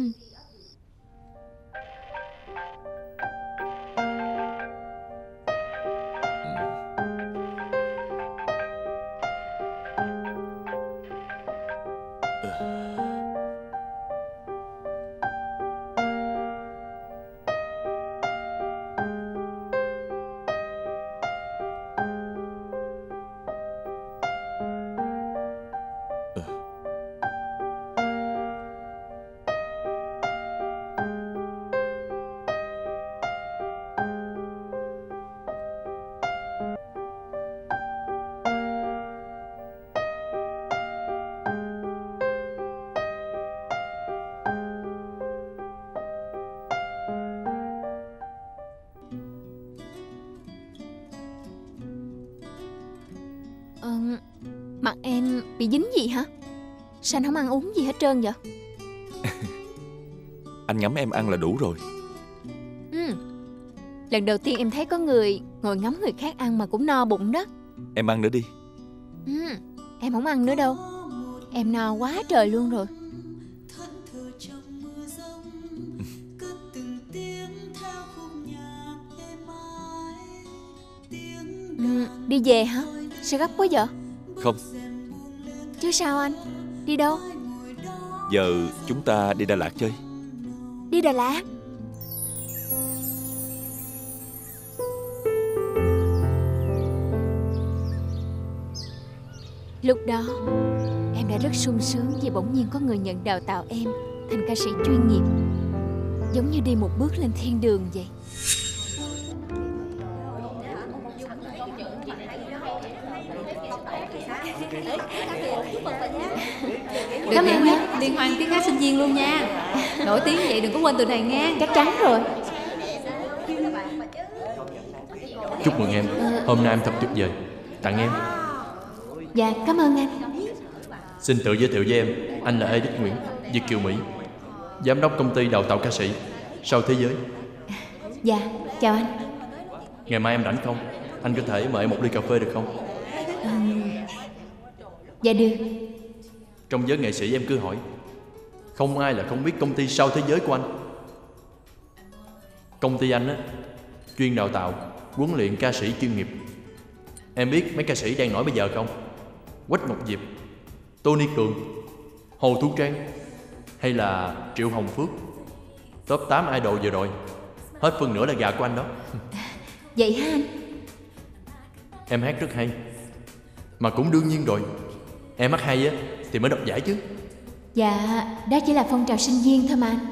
Ờ, mặt em bị dính gì hả? Sao anh không ăn uống gì hết trơn vậy? Anh ngắm em ăn là đủ rồi. Ừ. Lần đầu tiên em thấy có người ngồi ngắm người khác ăn mà cũng no bụng đó. Em ăn nữa đi. Ừ. Em không ăn nữa đâu. Em no quá trời luôn rồi. Ừ. Đi về hả? Sao gấp quá vậy? Không. Chứ sao anh? Đi đâu? Giờ chúng ta đi Đà Lạt chơi. Đi Đà Lạt? Lúc đó em đã rất sung sướng vì bỗng nhiên có người nhận đào tạo em thành ca sĩ chuyên nghiệp, giống như đi một bước lên thiên đường vậy. Cảm ơn nhé. Liên hoan tiếng hát sinh viên luôn nha. Nổi tiếng vậy đừng có quên từ này nha. Chắc chắn rồi. Chúc mừng em. Hôm nay em thật tuyệt vời. Tặng em. Dạ cảm ơn anh. Xin tự giới thiệu với em. Anh là Edith Nguyễn, Việt Kiều Mỹ, giám đốc công ty đào tạo ca sĩ Sau Thế Giới. Dạ chào anh. Ngày mai em rảnh không? Anh có thể mời em một ly cà phê được không? Ừ. Dạ được. Trong giới nghệ sĩ em cứ hỏi, không ai là không biết công ty Sau Thế Giới của anh. Công ty anh á, chuyên đào tạo, huấn luyện ca sĩ chuyên nghiệp. Em biết mấy ca sĩ đang nổi bây giờ không? Quách Ngọc Diệp, Tony Cường, Hồ Thu Trang hay là Triệu Hồng Phước. Top tám idol vừa rồi, hết phần nữa là gà của anh đó. Vậy hả anh? Em hát rất hay. Mà cũng đương nhiên rồi, em hát hay á thì mới đoạt giải chứ. Dạ, đó chỉ là phong trào sinh viên thôi mà anh.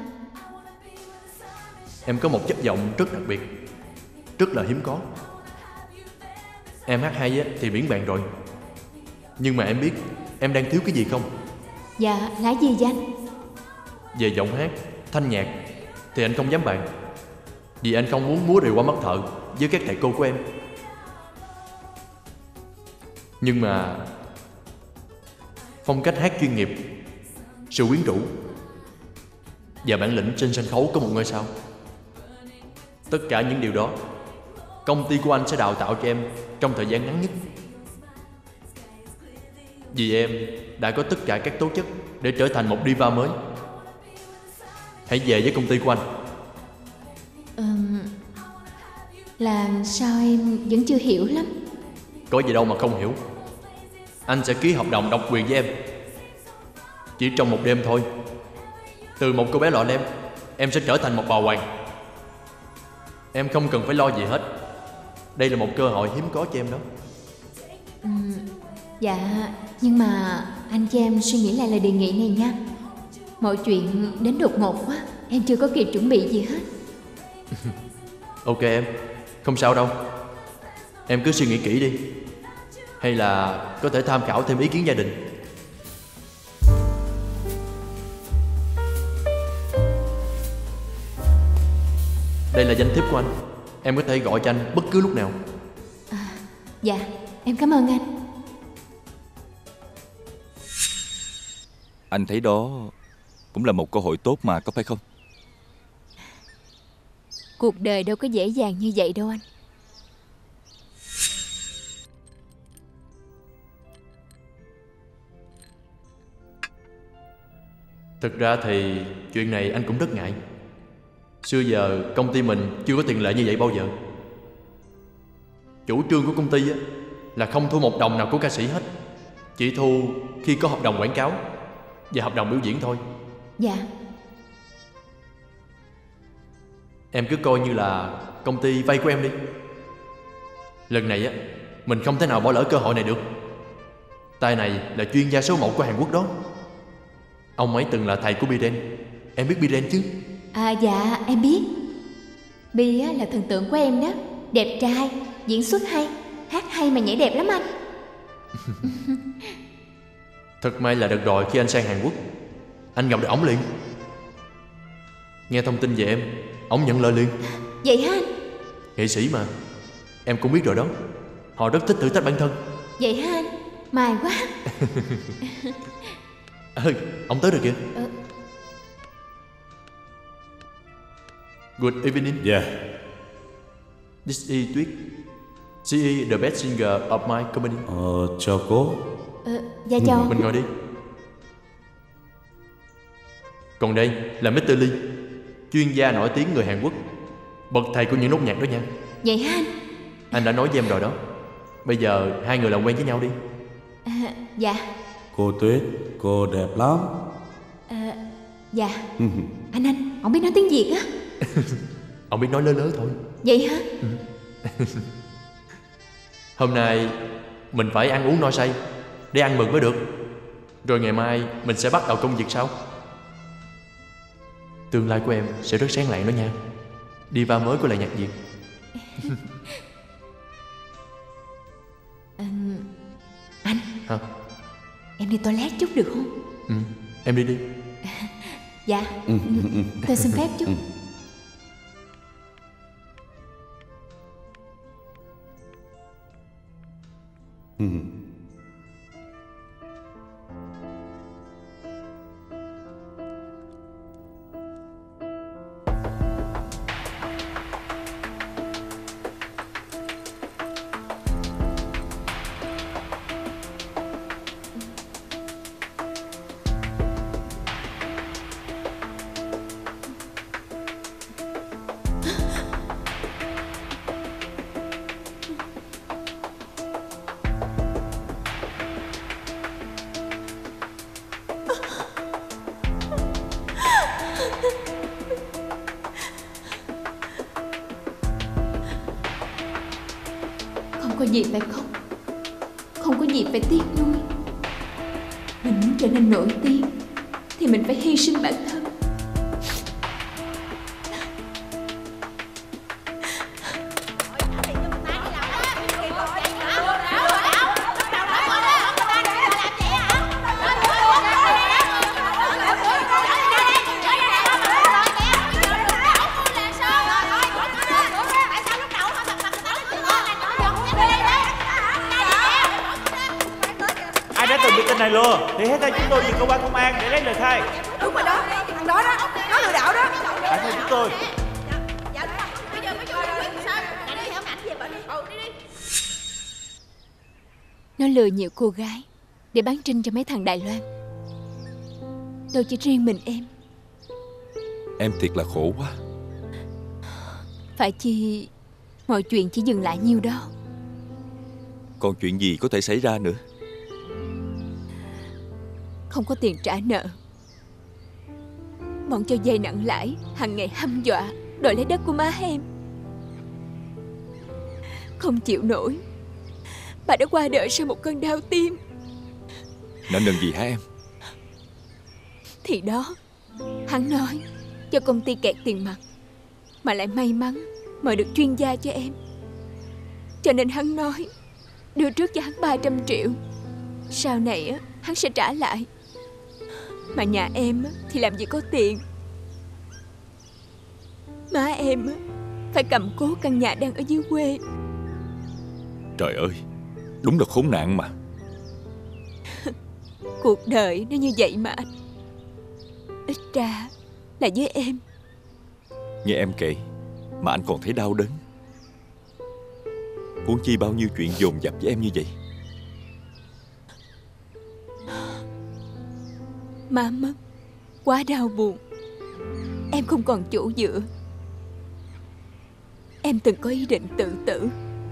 Em có một chất giọng rất đặc biệt, rất là hiếm có. Em hát hay á thì miễn bàn rồi. Nhưng mà em biết em đang thiếu cái gì không? Dạ, là gì vậy anh? Về giọng hát, thanh nhạc thì anh không dám bàn, vì anh không muốn múa rìu qua mắt thợ với các thầy cô của em. Nhưng mà phong cách hát chuyên nghiệp, sự quyến rũ và bản lĩnh trên sân khấu của một ngôi sao, tất cả những điều đó công ty của anh sẽ đào tạo cho em trong thời gian ngắn nhất. Vì em đã có tất cả các tố chất để trở thành một diva mới. Hãy về với công ty của anh. Ừm, là sao em vẫn chưa hiểu lắm. Có gì đâu mà không hiểu. Anh sẽ ký hợp đồng độc quyền với em. Chỉ trong một đêm thôi, từ một cô bé lọ lem, em sẽ trở thành một bà hoàng. Em không cần phải lo gì hết. Đây là một cơ hội hiếm có cho em đó. Ừm, dạ, nhưng mà anh cho em suy nghĩ lại lời đề nghị này nha. Mọi chuyện đến đột ngột quá, em chưa có kịp chuẩn bị gì hết. Ok em, không sao đâu. Em cứ suy nghĩ kỹ đi. Hay là có thể tham khảo thêm ý kiến gia đình. Đây là danh thiếp của anh. Em có thể gọi cho anh bất cứ lúc nào. À, dạ, em cảm ơn anh. Anh thấy đó cũng là một cơ hội tốt mà, có phải không? Cuộc đời đâu có dễ dàng như vậy đâu anh. Thực ra thì chuyện này anh cũng rất ngại. Xưa giờ công ty mình chưa có tiền lệ như vậy bao giờ. Chủ trương của công ty á, là không thu một đồng nào của ca sĩ hết. Chỉ thu khi có hợp đồng quảng cáo và hợp đồng biểu diễn thôi. Dạ. Em cứ coi như là công ty vay của em đi. Lần này á, mình không thể nào bỏ lỡ cơ hội này được. Tay này là chuyên gia số một của Hàn Quốc đó. Ông ấy từng là thầy của Biren. Em biết Biren chứ? À dạ em biết. Bi á, là thần tượng của em đó. Đẹp trai, diễn xuất hay, hát hay mà nhảy đẹp lắm anh. Thật may là đợt rồi khi anh sang Hàn Quốc, anh gặp được ổng liền. Nghe thông tin về em, ổng nhận lời liền. Vậy hả anh? Nghệ sĩ mà, em cũng biết rồi đó. Họ rất thích thử thách bản thân. Vậy hả anh? May quá. Ơi, ông tới rồi kìa. Ờ. Good evening. Yeah. This is Tuyết. She is the best singer of my company. Ờ, chào cô. Ờ, dạ chào. Mình ngồi đi. Còn đây là mít tơ Lee, chuyên gia nổi tiếng người Hàn Quốc, bậc thầy của những nốt nhạc đó nha. Vậy hả anh? Anh đã nói với em rồi đó. Bây giờ hai người làm quen với nhau đi. À, dạ. Cô Tuyết, cô đẹp lắm. À, dạ. Anh anh, ông biết nói tiếng Việt á. Ông biết nói lớ lớ thôi. Vậy hả? Ừ. Hôm nay mình phải ăn uống no say để ăn mừng mới được. Rồi ngày mai mình sẽ bắt đầu công việc sau. Tương lai của em sẽ rất sáng lạng đó nha. Diva mới của làng nhạc Việt. à, Anh. Hả? Em đi toilet chút được không? Ừ, em đi đi. Dạ. Ừ, tôi xin phép chút. Ừ. Ừ. Không có gì phải khóc, không có gì phải tiếc nuối. Mình muốn trở nên nổi tiếng thì mình phải hy sinh bản thân. Này lừa thì hãy theo chúng tôi về cơ quan công an để lấy lời khai. Đúng rồi đó, thằng đó đó, nó lừa đảo đó. Hãy theo chúng tôi. Nó lừa nhiều cô gái để bán trinh cho mấy thằng Đài Loan. Đâu chỉ riêng mình em. Em thiệt là khổ quá. Phải chi mọi chuyện chỉ dừng lại nhiêu đó. Còn chuyện gì có thể xảy ra nữa? Không có tiền trả nợ, bọn cho vay nặng lãi, hàng ngày hăm dọa đòi lấy đất của má em. Không chịu nổi, bà đã qua đời sau một cơn đau tim. Nợ nần gì hả em? Thì đó, hắn nói do công ty kẹt tiền mặt, mà lại may mắn mời được chuyên gia cho em. Cho nên hắn nói đưa trước cho hắn ba trăm triệu, sau này hắn sẽ trả lại. Mà nhà em thì làm gì có tiền. Má em phải cầm cố căn nhà đang ở dưới quê. Trời ơi, đúng là khốn nạn mà. Cuộc đời nó như vậy mà anh. Ít ra là với em. Nghe em kể, mà anh còn thấy đau đớn. Huống chi bao nhiêu chuyện dồn dập với em như vậy. Má mất, quá đau buồn. Em không còn chỗ dựa. Em từng có ý định tự tử.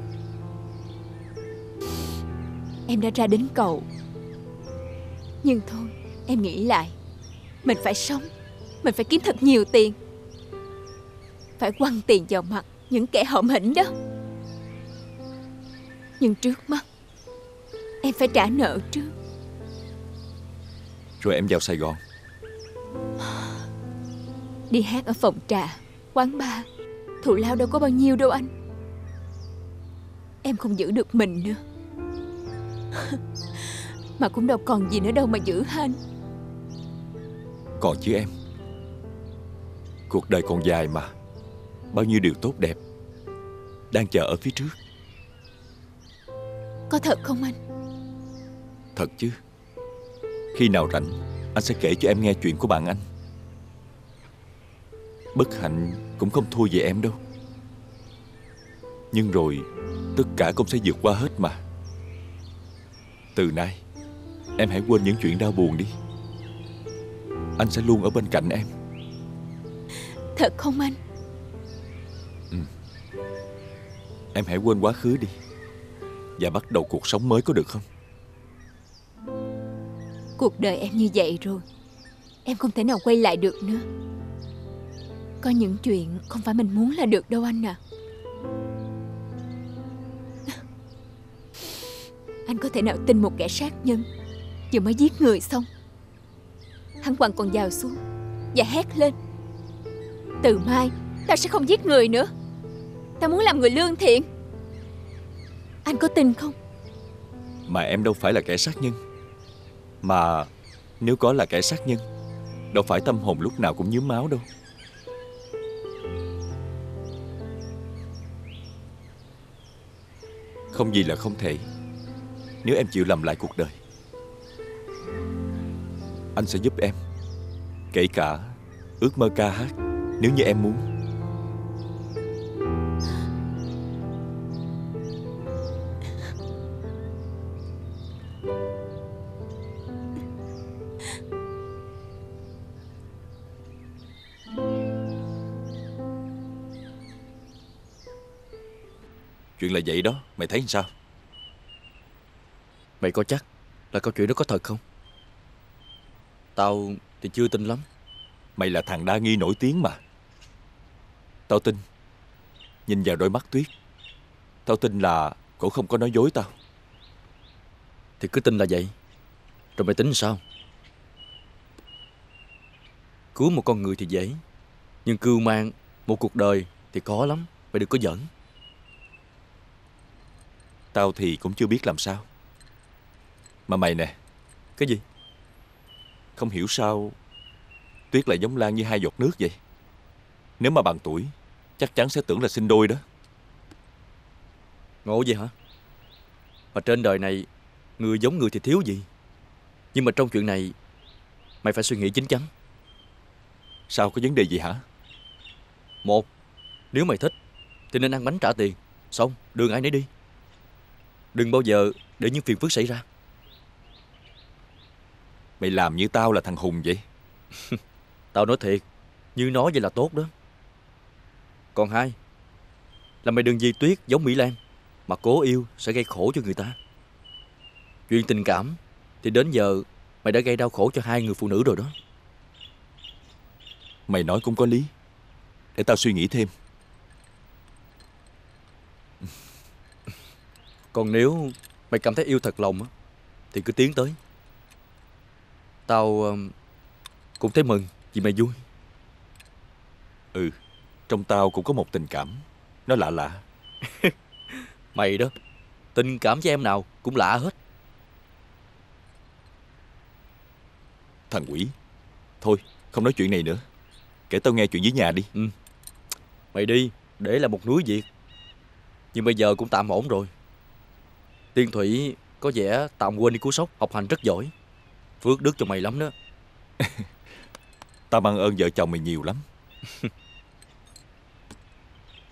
Em đã ra đến cầu. Nhưng thôi, em nghĩ lại, mình phải sống. Mình phải kiếm thật nhiều tiền. Phải quăng tiền vào mặt những kẻ hõm hỉnh đó. Nhưng trước mắt em phải trả nợ trước. Rồi em vào Sài Gòn. Đi hát ở phòng trà, quán bar, thù lao đâu có bao nhiêu đâu anh. Em không giữ được mình nữa. Mà cũng đâu còn gì nữa đâu mà giữ hả anh. Còn chứ em. Cuộc đời còn dài mà. Bao nhiêu điều tốt đẹp đang chờ ở phía trước. Có thật không anh? Thật chứ. Khi nào rảnh, anh sẽ kể cho em nghe chuyện của bạn anh. Bất hạnh cũng không thua về em đâu. Nhưng rồi tất cả cũng sẽ vượt qua hết mà. Từ nay em hãy quên những chuyện đau buồn đi. Anh sẽ luôn ở bên cạnh em. Thật không anh? Ừ. Em hãy quên quá khứ đi và bắt đầu cuộc sống mới có được không? Cuộc đời em như vậy rồi, em không thể nào quay lại được nữa. Có những chuyện không phải mình muốn là được đâu anh à. Anh có thể nào tin một kẻ sát nhân vừa mới giết người xong, hắn quăng con dao xuống và hét lên: từ mai tao sẽ không giết người nữa, tao muốn làm người lương thiện. Anh có tin không? Mà em đâu phải là kẻ sát nhân. Mà nếu có là kẻ sát nhân, đâu phải tâm hồn lúc nào cũng nhuốm máu đâu. Không gì là không thể nếu em chịu làm lại cuộc đời. Anh sẽ giúp em, kể cả ước mơ ca hát nếu như em muốn. Chuyện là vậy đó, mày thấy sao? Mày có chắc là câu chuyện đó có thật không? Tao thì chưa tin lắm. Mày là thằng đa nghi nổi tiếng mà. Tao tin. Nhìn vào đôi mắt Tuyết, tao tin là cổ không có nói dối tao. Thì cứ tin là vậy. Rồi mày tính sao? Cứu một con người thì dễ, nhưng cưu mang một cuộc đời thì khó lắm. Mày đừng có giỡn. Tao thì cũng chưa biết làm sao. Mà mày nè. Cái gì? Không hiểu sao Tuyết lại giống Lan như hai giọt nước vậy. Nếu mà bằng tuổi chắc chắn sẽ tưởng là sinh đôi đó. Ngộ vậy hả? Mà trên đời này người giống người thì thiếu gì. Nhưng mà trong chuyện này mày phải suy nghĩ chín chắn. Sao, có vấn đề gì hả? Một, nếu mày thích thì nên ăn bánh trả tiền, xong đường ai nấy đi. Đừng bao giờ để những phiền phức xảy ra. Mày làm như tao là thằng Hùng vậy. Tao nói thiệt, như nói vậy là tốt đó. Còn hai, là mày đừng vì Tuyết giống Mỹ Lan mà cố yêu sẽ gây khổ cho người ta. Chuyện tình cảm thì đến giờ mày đã gây đau khổ cho hai người phụ nữ rồi đó. Mày nói cũng có lý. Để tao suy nghĩ thêm. Còn nếu mày cảm thấy yêu thật lòng thì cứ tiến tới. Tao cũng thấy mừng vì mày vui. Ừ, trong tao cũng có một tình cảm. Nó lạ lạ. Mày đó, tình cảm với em nào cũng lạ hết. Thằng quỷ. Thôi, không nói chuyện này nữa. Kể tao nghe chuyện dưới nhà đi. Ừ. Mày đi, để là một núi việc. Nhưng bây giờ cũng tạm ổn rồi. Tiên Thủy có vẻ tạm quên đi cú sốc, học hành rất giỏi. Phước đức cho mày lắm đó. Tao mang ơn vợ chồng mày nhiều lắm.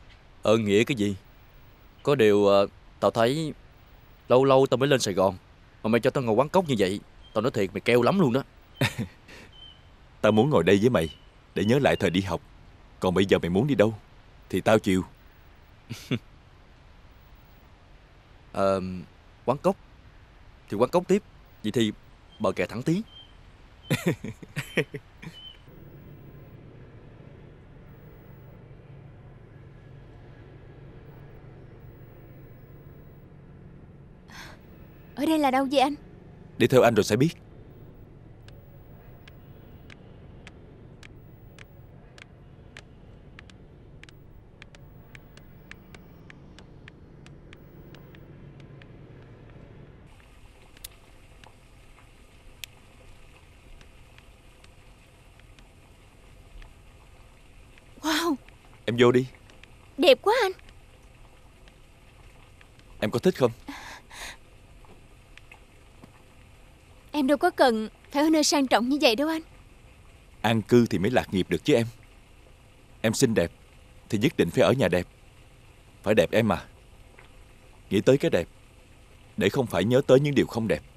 Ơn nghĩa cái gì? Có điều uh, tao thấy lâu lâu tao mới lên Sài Gòn mà mày cho tao ngồi quán cốc như vậy, tao nói thiệt mày keo lắm luôn đó. Tao muốn ngồi đây với mày để nhớ lại thời đi học. Còn bây giờ mày muốn đi đâu thì tao chịu. uh, Quán cốc thì quán cốc tiếp. Vậy thì bờ kè thẳng tí. Ở đây là đâu vậy anh? Đi theo anh rồi sẽ biết. Wow, Em vô đi. đẹp quá anh. Em có thích không? Em đâu có cần phải ở nơi sang trọng như vậy đâu anh. An cư thì mới lạc nghiệp được chứ em. Em xinh đẹp thì nhất định phải ở nhà đẹp. Phải đẹp em mà. Nghĩ tới cái đẹp để không phải nhớ tới những điều không đẹp.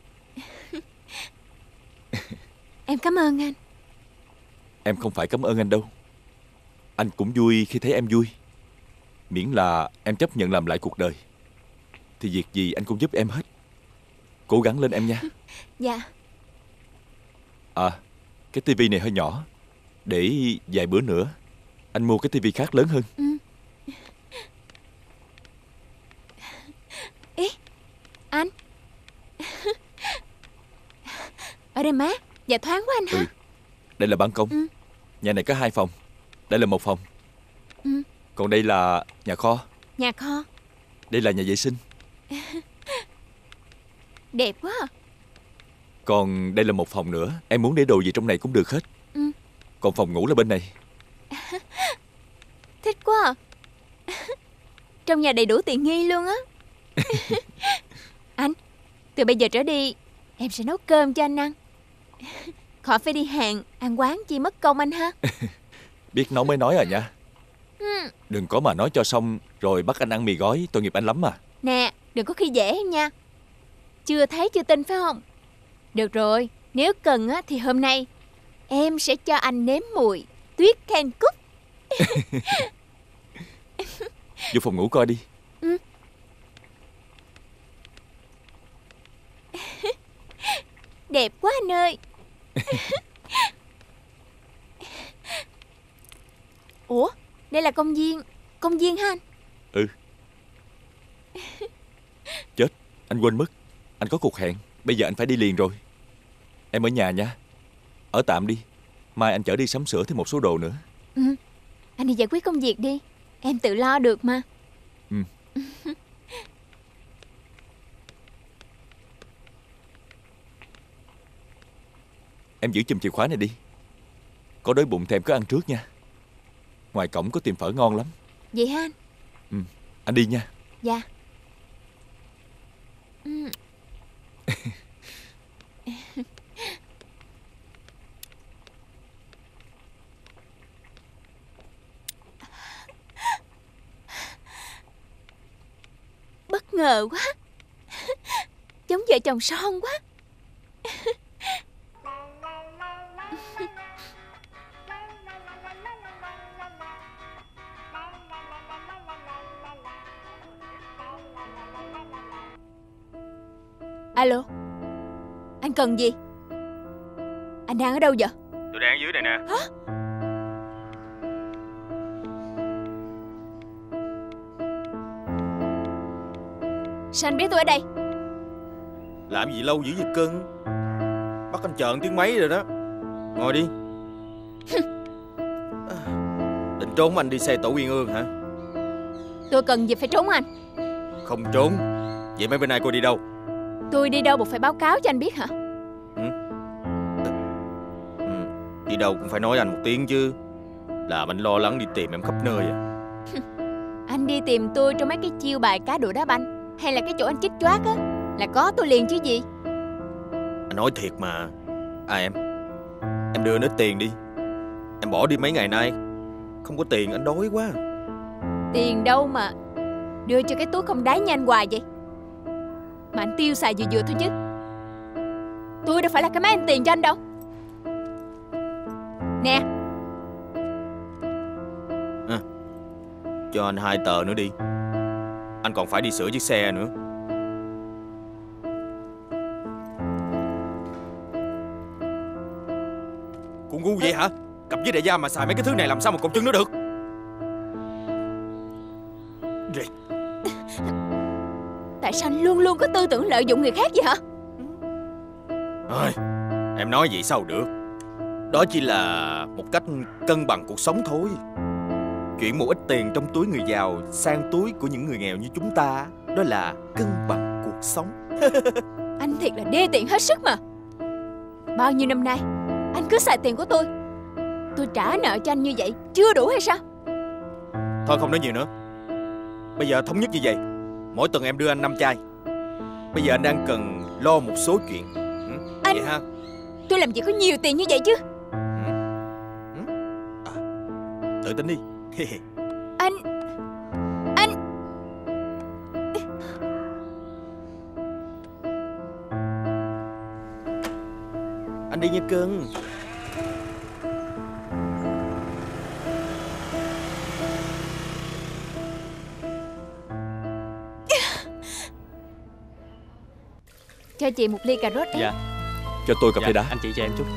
Em cảm ơn anh. Em không phải cảm ơn anh đâu. Anh cũng vui khi thấy em vui. Miễn là em chấp nhận làm lại cuộc đời thì việc gì anh cũng giúp em hết. Cố gắng lên em nha. Dạ. À, cái tivi này hơi nhỏ. Để vài bữa nữa anh mua cái tivi khác lớn hơn. Ừ. Ý, anh. Ở đây mát và thoáng quá anh ha. Ừ. Đây là ban công. Ừ. Nhà này có hai phòng. Đây là một phòng. Ừ. Còn đây là nhà kho. Nhà kho. Đây là nhà vệ sinh. Đẹp quá à. Còn đây là một phòng nữa. Em muốn để đồ gì trong này cũng được hết. Ừ. Còn phòng ngủ là bên này. Thích quá à. Trong nhà đầy đủ tiện nghi luôn á. Anh, từ bây giờ trở đi em sẽ nấu cơm cho anh ăn. Khỏi phải đi hàng, ăn quán chi mất công anh ha. Biết nấu mới nói à nha. Ừ. Đừng có mà nói cho xong rồi bắt anh ăn mì gói. Tội nghiệp anh lắm mà. Nè, đừng có khi dễ nha. Chưa thấy chưa tin phải không? Được rồi, nếu cần á, thì hôm nay em sẽ cho anh nếm mùi tuyết Ken Cúc. Vô phòng ngủ coi đi. Ừ. Đẹp quá anh ơi. Ủa, đây là công viên. Công viên hả anh? Ừ. Chết, anh quên mất. Anh có cuộc hẹn. Bây giờ anh phải đi liền rồi. Em ở nhà nha. Ở tạm đi. Mai anh chở đi sắm sửa thêm một số đồ nữa. Ừ. Anh đi giải quyết công việc đi. Em tự lo được mà. Ừ. Em giữ chùm chìa khóa này đi. Có đói bụng thì em cứ ăn trước nha. Ngoài cổng có tiệm phở ngon lắm. Vậy hả anh? Ừ. Anh đi nha. Dạ. Ừ. Bất ngờ quá. Giống vợ chồng son quá. Alo, anh cần gì? Anh đang ở đâu vậy? Tôi đang ở dưới này nè. Hả? Sao anh biết tôi ở đây? Làm gì lâu dữ vậy cưng? Bắt anh chờ tiếng mấy rồi đó. Ngồi đi. Định trốn anh đi xe tổ Uyên Ương hả? Tôi cần gì phải trốn anh? Không trốn. Vậy mấy bên này cô đi đâu? Tôi đi đâu buộc phải báo cáo cho anh biết hả? Ừ. Ừ. Đi đâu cũng phải nói anh một tiếng chứ. Làm anh lo lắng đi tìm em khắp nơi à. Anh đi tìm tôi trong mấy cái chiêu bài cá độ đá banh, hay là cái chỗ anh chích choát á, là có tôi liền chứ gì. Anh nói thiệt mà. À em Em đưa anh ít tiền đi. Em bỏ đi mấy ngày nay. Không có tiền anh đói quá. Tiền đâu mà đưa cho cái túi không đáy như anh hoài vậy. Mà anh tiêu xài vừa vừa thôi chứ. Tôi đâu phải là cái máy ăn tiền cho anh đâu. Nè. À, cho anh hai tờ nữa đi. Anh còn phải đi sửa chiếc xe nữa. Cô ngu vậy hả? Cặp với đại gia mà xài mấy cái thứ này làm sao mà cột chân nó được. Rì. Tại sao anh luôn luôn có tư tưởng lợi dụng người khác vậy hả? Ôi, em nói vậy sao được. Đó chỉ là một cách cân bằng cuộc sống thôi. Chuyển một ít tiền trong túi người giàu sang túi của những người nghèo như chúng ta, đó là cân bằng cuộc sống. Anh thiệt là đê tiện hết sức mà. Bao nhiêu năm nay anh cứ xài tiền của tôi. Tôi trả nợ cho anh như vậy chưa đủ hay sao? Thôi không nói nhiều nữa. Bây giờ thống nhất như vậy, mỗi tuần em đưa anh năm chai. Bây giờ anh đang cần lo một số chuyện. Ừ, anh vậy ha. Tôi làm gì có nhiều tiền như vậy chứ. Ừ. Ừ. À, tự tính đi. Anh Anh Anh đi nha cưng. Cho chị một ly cà rốt đấy. Dạ. Cho tôi cà Dạ, phê đá. anh chị cho em chút.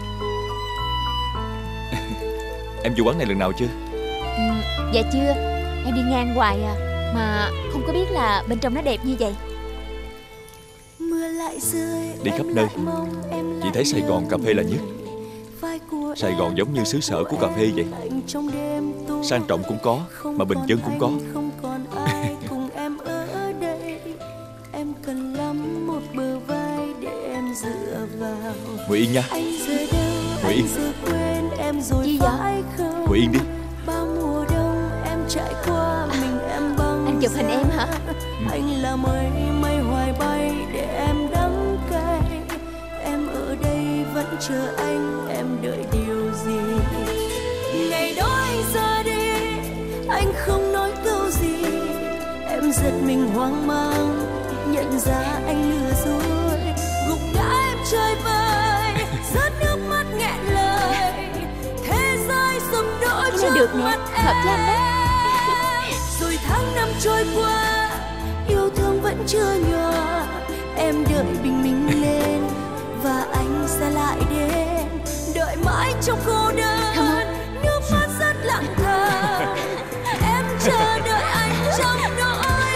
Em vô quán này lần nào chưa? Ừ, dạ chưa. Em đi ngang hoài à. Mà không có biết là bên trong nó đẹp như vậy. Mưa lại rơi, Đi khắp nơi chỉ thấy Sài Gòn cà phê là nhất. Sài Gòn giống như xứ sở của cà phê vậy. Sang trọng cũng có, mà bình dân cũng có. Không còn ai cùng em ở đây. Em cần lắm một bờ vai để em dựa vào. Ngồi yên nha. Anh rời đâu, Ngồi yên. anh giờ quên em rồi Gì vậy? phải không? Ngồi yên đi. Bao mùa đông em trải qua mình em băng. Anh chụp hình em hả? Anh là mây, mây hoài bay để em đắng cay. Em ở đây vẫn chờ anh, em đợi điều gì? Ngày đó anh ra đi, anh không nói câu gì. Em giật mình hoang mang, nhận ra anh lừa dối. Gục ngã em chơi vơi, rớt nước mắt nghẹn lời. Thế giới sụp đổ trước mắt em. Hợp với anh đấy. Rồi tháng năm trôi qua, yêu thương vẫn chưa nhòa. Em đợi bình minh lên và anh sẽ lại đến. Đợi mãi trong cô đơn, nước mắt rất lặng thầm. Em chờ đợi anh trong nỗi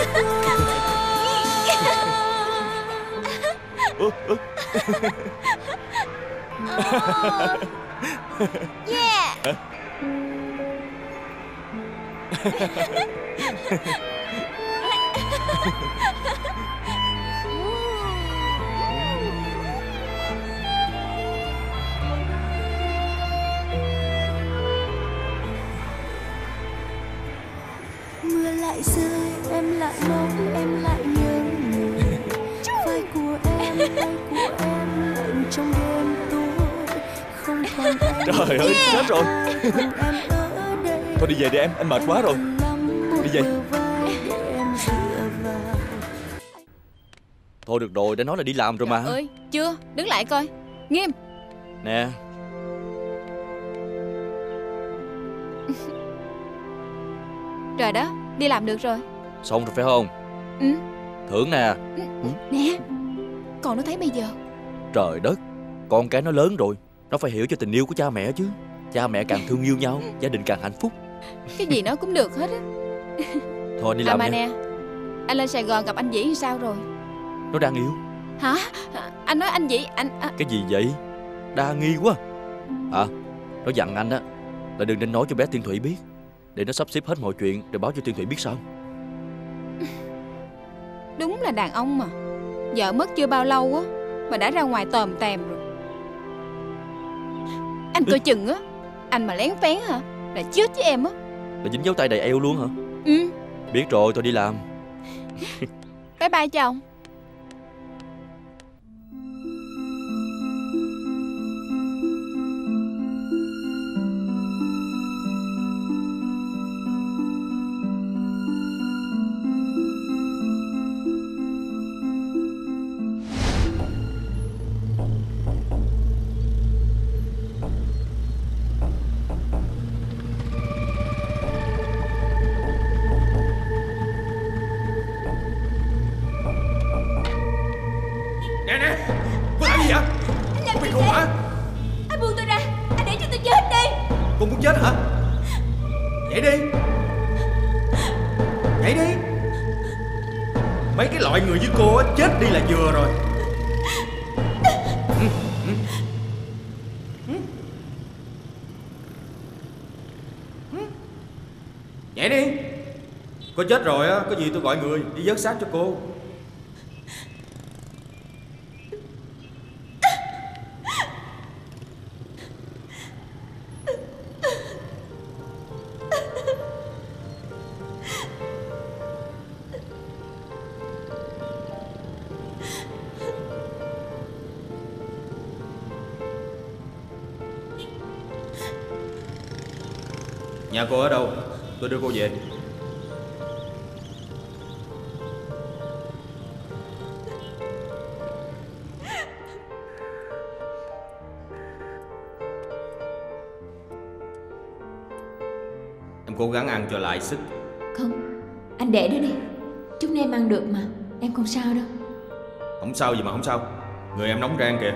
buồn. Yeah. Mưa lại rơi, em lại mong, em lại nhớ người. Vai của em, tay của em lạnh trong đêm tối. Không còn anh. Trời ơi, chết rồi. Thôi đi về đi em, anh mệt quá rồi. Đi về. Thôi được rồi, đã nói là đi làm rồi mà. Trời ơi, chưa, đứng lại coi. Nghiêm. Nè. Trời đó, đi làm được rồi. Xong rồi phải không? Ừ. Thưởng nè. Nè, còn nó thấy bây giờ. Trời đất, con cái nó lớn rồi, nó phải hiểu cho tình yêu của cha mẹ chứ. Cha mẹ càng thương yêu nhau, gia đình càng hạnh phúc. Cái gì nó cũng được hết á. Thôi đi À làm mà nha. nè, anh lên Sài Gòn gặp anh Dĩ thì sao rồi? Nó đang yêu. Hả? Anh nói anh Dĩ, anh... À... Cái gì vậy? Đa nghi quá. À, nó dặn anh á là đừng nên nói cho bé Tiên Thủy biết, để nó sắp xếp hết mọi chuyện rồi báo cho Tiên Thủy biết sau. Đúng là đàn ông mà. Vợ mất chưa bao lâu á mà đã ra ngoài tòm tèm rồi. Anh coi chừng á, anh mà lén phén hả là chết với em á. Là dính dấu tay đầy eo luôn hả? Ừ. Biết rồi, tôi đi làm. Bye bye chồng. Nhảy đi. Mấy cái loại người như cô á, chết đi là vừa rồi. ừ, ừ. Ừ. Ừ. Nhảy đi. Cô chết rồi á, có gì tôi gọi người đi vớt xác cho cô. Nhà cô ở đâu? Tôi đưa cô về. Em cố gắng ăn cho lại sức. Không, anh để đó đi. Chút nữa em ăn được mà. Em không sao đâu. Không sao gì mà không sao. Người em nóng rang kìa.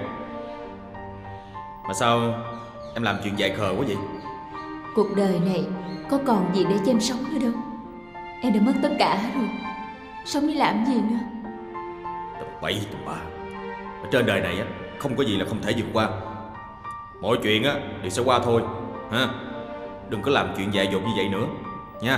Mà sao em làm chuyện dại khờ quá vậy? Cuộc đời này có còn gì để cho em sống nữa đâu. Em đã mất tất cả rồi. Sống để làm gì nữa? Tầm bậy tầm bạ. Ở trên đời này á, không có gì là không thể vượt qua. Mọi chuyện á đều sẽ qua thôi ha. Đừng có làm chuyện dại dột như vậy nữa nha.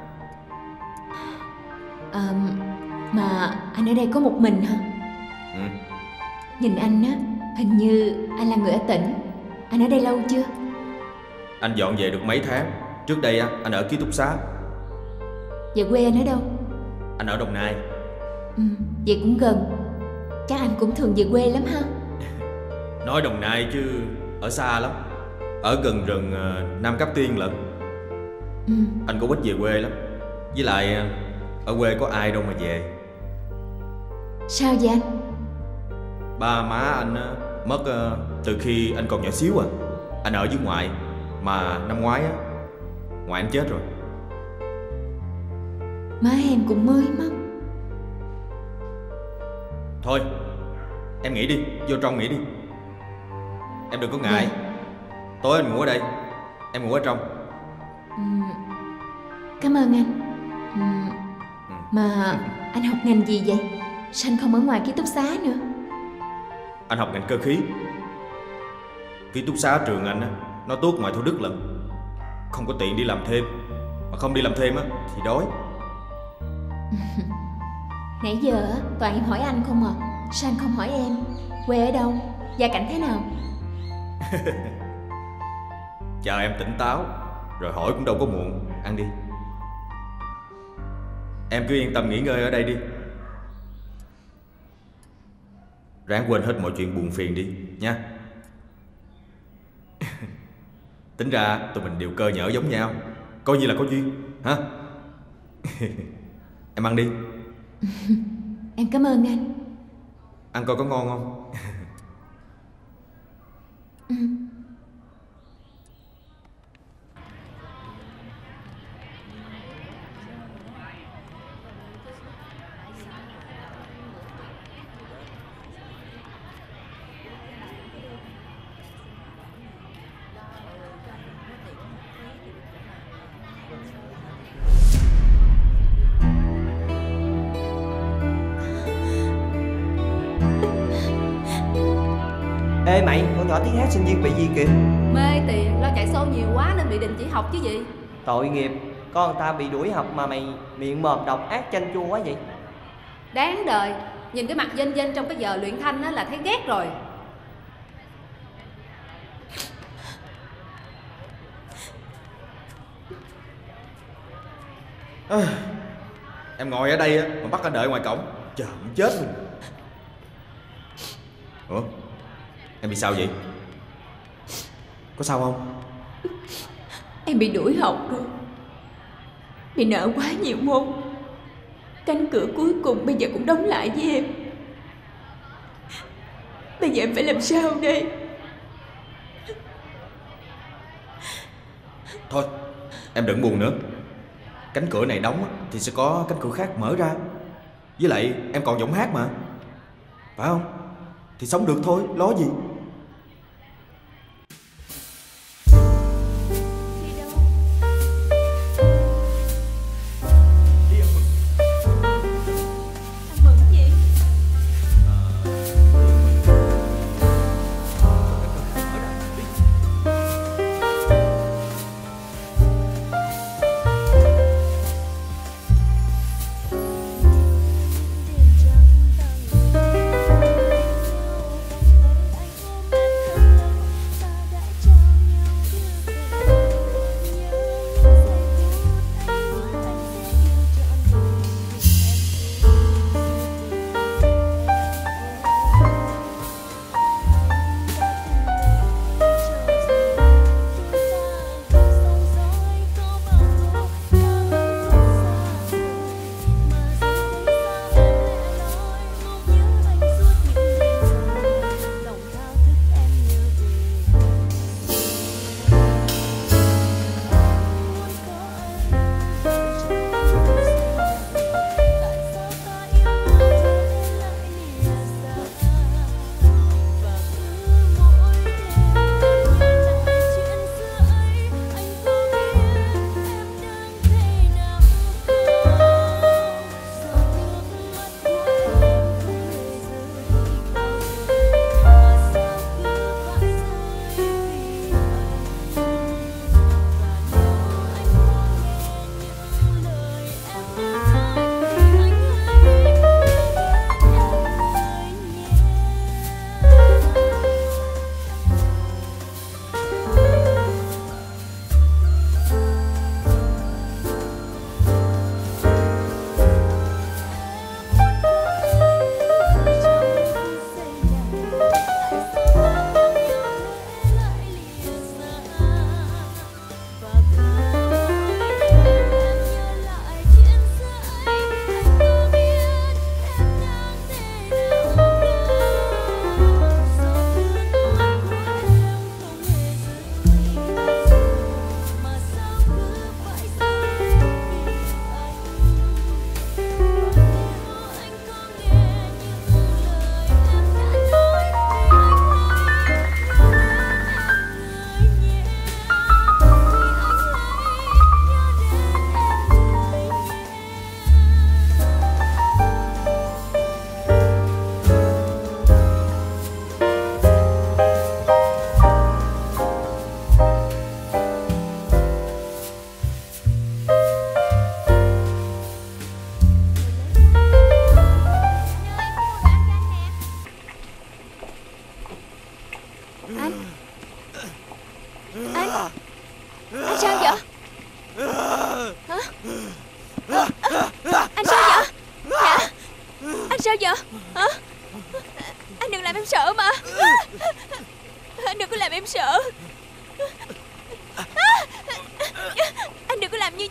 À, mà anh ở đây có một mình hả? Ừ. Nhìn anh á, hình như anh là người ở tỉnh. Anh ở đây lâu chưa? Anh dọn về được mấy tháng. Trước đây á, anh ở ký túc xá. Vậy quê anh ở đâu? Anh ở Đồng Nai. Ừ, vậy cũng gần. Chắc anh cũng thường về quê lắm ha. Nói Đồng Nai chứ ở xa lắm. Ở gần rừng uh, Nam Cáp Tiên lận. Ừ. Anh cũng ít về quê lắm. Với lại ở quê có ai đâu mà về. Sao vậy anh? Ba má anh uh, mất uh, từ khi anh còn nhỏ xíu à. Anh ở với ngoại. Mà năm ngoái á, ngoại anh chết rồi. Má em cũng mới mất. Thôi em nghỉ đi, vô trong nghỉ đi. Em đừng có ngại. Dạ. Tối anh ngủ ở đây, em ngủ ở trong. Ừ. Cảm ơn anh. Ừ. Ừ. Mà anh học ngành gì vậy? Sao anh không ở ngoài ký túc xá nữa? Anh học ngành cơ khí. Ký túc xá trường anh á, nó tốt ngoài Thủ Đức lận. Không có tiện đi làm thêm. Mà không đi làm thêm á thì đói. Nãy giờ toàn em hỏi anh không à. Sao anh không hỏi em? Quê ở đâu? Gia cảnh thế nào? Chờ em tỉnh táo rồi hỏi cũng đâu có muộn. Ăn đi. Em cứ yên tâm nghỉ ngơi ở đây đi. Ráng quên hết mọi chuyện buồn phiền đi nha. Tính ra tụi mình đều cơ nhở giống nhau. Coi như là có duyên hả? Em ăn đi. Em cảm ơn anh. Ăn coi có ngon không? Ừ. Ê mày, con nhỏ tiếng hát sinh viên bị gì kìa? Mê tiền, lo chạy show nhiều quá nên bị đình chỉ học chứ gì. Tội nghiệp, con người ta bị đuổi học mà mày miệng mồm độc ác chanh chua quá vậy. Đáng đời, nhìn cái mặt dên dên trong cái giờ luyện thanh á là thấy ghét rồi. À, em ngồi ở đây á mà bắt anh đợi ngoài cổng, chờ muốn chết luôn. Ủa, em bị sao vậy? Có sao không? Em bị đuổi học rồi. Bị nợ quá nhiều môn. Cánh cửa cuối cùng bây giờ cũng đóng lại với em. Bây giờ em phải làm sao đây? Thôi, em đừng buồn nữa. Cánh cửa này đóng thì sẽ có cánh cửa khác mở ra. Với lại em còn giọng hát mà, phải không? Thì sống được thôi, lo gì.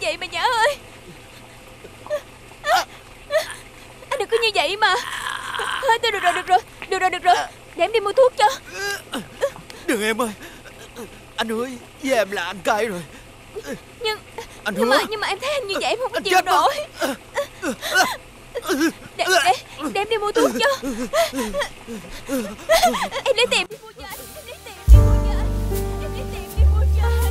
vậy mà Nhã ơi. Anh đừng có như vậy mà. Thôi được rồi, được rồi, được rồi, được rồi. Để em đi mua thuốc cho. Đừng em ơi. Anh hứa với em là anh cai rồi. Nhưng anh nhưng hứa. mà nhưng mà em thấy anh như vậy em không có Anh chịu chết nổi. Để, để, để em đi mua thuốc cho. Em lấy tiền đi mua cho anh. Em lấy tiền đi mua cho anh. Em lấy tiền đi mua cho anh.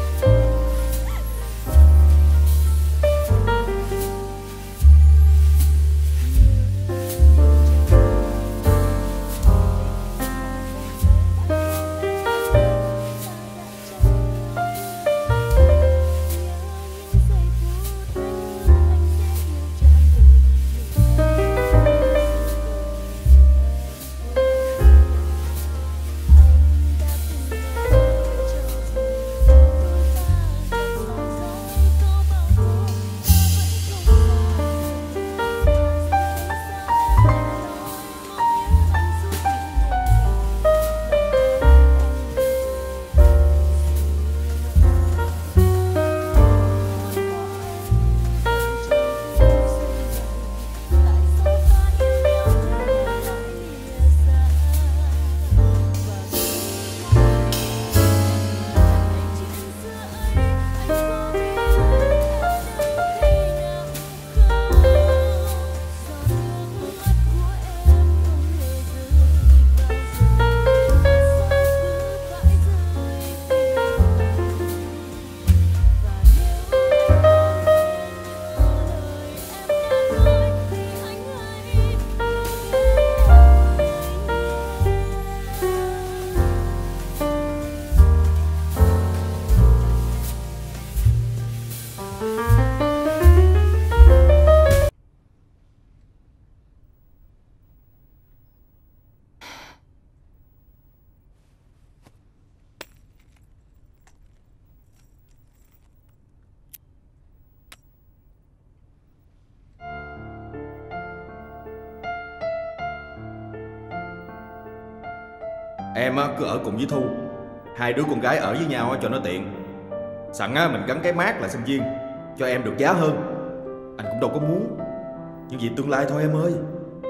Em á, cứ ở cùng với Thu. Hai đứa con gái ở với nhau cho nó tiện. Sẵn á, mình gắn cái mác là sinh viên, cho em được giá hơn. Anh cũng đâu có muốn, nhưng vì tương lai thôi em ơi.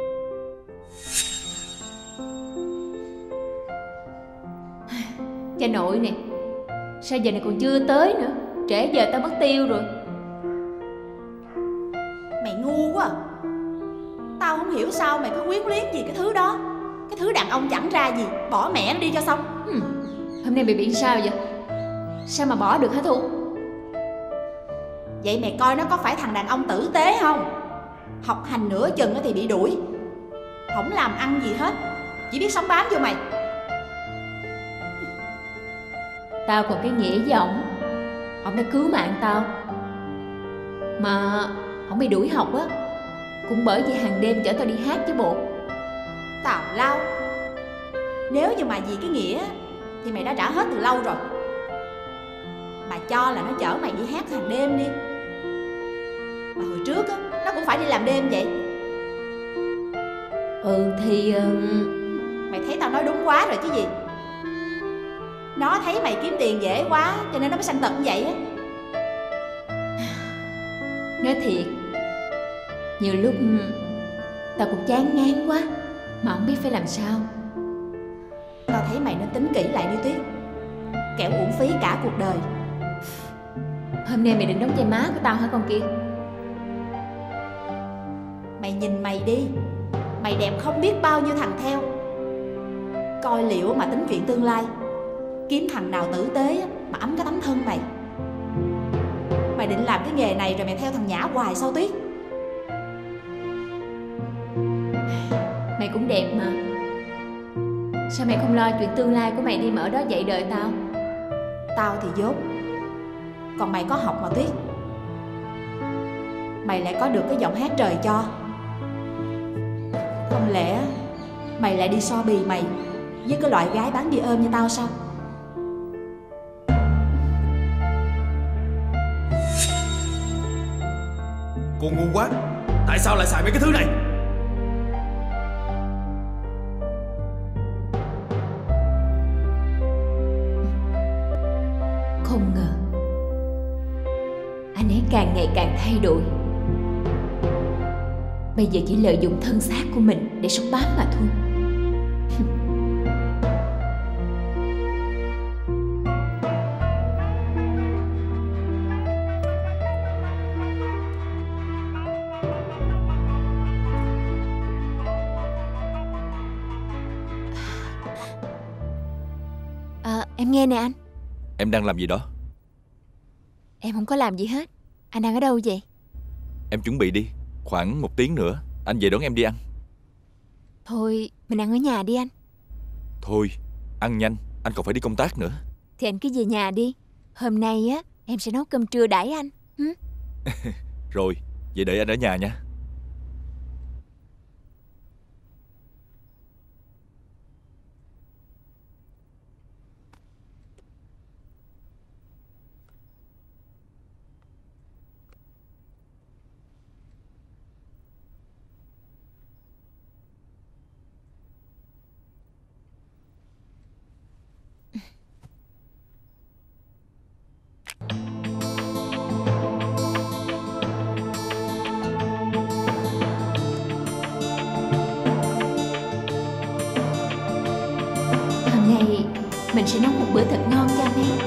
Cha nội nè, sao giờ này còn chưa tới nữa? Trễ giờ tao mất tiêu rồi. Mày ngu quá à. Tao không hiểu sao mày có quyến luyến gì cái thứ đó. Cái thứ đàn ông chẳng ra gì. Bỏ mẹ nó đi cho xong. ừ. Hôm nay mày bị sao vậy? Sao mà bỏ được hả Thu? Vậy mày coi nó có phải thằng đàn ông tử tế không? Học hành nửa chừng thì bị đuổi, không làm ăn gì hết, chỉ biết sống bám vô mày. Tao còn cái nghĩa với ổng. Ổng đã cứu mạng tao, mà ổng bị đuổi học á cũng bởi vì hàng đêm chở tao đi hát chứ bộ. Tào lao. Nếu như mà vì cái nghĩa thì mày đã trả hết từ lâu rồi. Mà cho là nó chở mày đi hát hàng đêm đi, mà hồi trước á nó cũng phải đi làm đêm vậy. Ừ thì uh... mày thấy tao nói đúng quá rồi chứ gì. Nó thấy mày kiếm tiền dễ quá cho nên nó mới sanh tật như vậy á. Nói thiệt, nhiều lúc tao cũng chán ngán quá mà không biết phải làm sao. Tao thấy mày nên tính kỹ lại đi Tuyết, kẻo uổng phí cả cuộc đời. Hôm nay mày định đóng vai má của tao hả con kia? Mày nhìn mày đi, mày đẹp không biết bao nhiêu thằng theo. Coi liệu mà tính chuyện tương lai, kiếm thằng nào tử tế mà ấm cái tấm thân mày. Mày định làm cái nghề này rồi mày theo thằng Nhã hoài sao Tuyết? Mày cũng đẹp mà, sao mày không lo chuyện tương lai của mày đi mà ở đó dạy đời tao? Tao thì dốt, còn mày có học mà Tuyết. Mày lại có được cái giọng hát trời cho. Không lẽ mày lại đi so bì mày với cái loại gái bán bia ôm như tao sao? Cô ngu quá, tại sao lại xài mấy cái thứ này? Không ngờ anh ấy càng ngày càng thay đổi. Bây giờ chỉ lợi dụng thân xác của mình để sống bám mà thôi. À, em nghe nè anh. Em đang làm gì đó? Em không có làm gì hết. Anh đang ở đâu vậy? Em chuẩn bị đi. Khoảng một tiếng nữa anh về đón em đi ăn. Thôi mình ăn ở nhà đi anh. Thôi ăn nhanh, anh còn phải đi công tác nữa. Thì anh cứ về nhà đi. Hôm nay á em sẽ nấu cơm trưa đãi anh. Hử? Rồi, vậy đợi anh ở nhà nha. Mình sẽ nấu một bữa thật ngon cho anh ấy.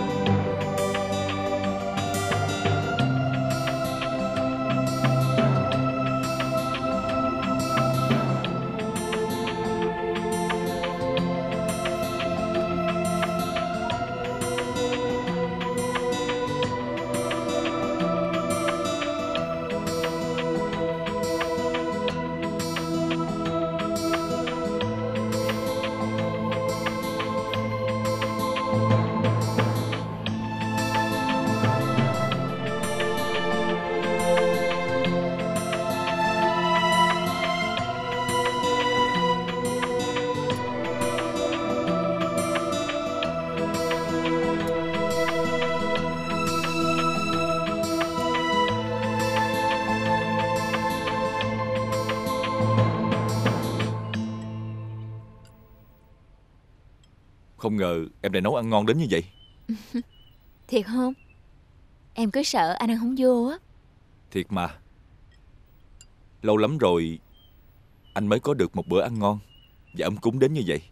Không ngờ em lại nấu ăn ngon đến như vậy. Thiệt không? Em cứ sợ anh ăn không vô á. Thiệt mà. Lâu lắm rồi anh mới có được một bữa ăn ngon và ấm cúng đến như vậy.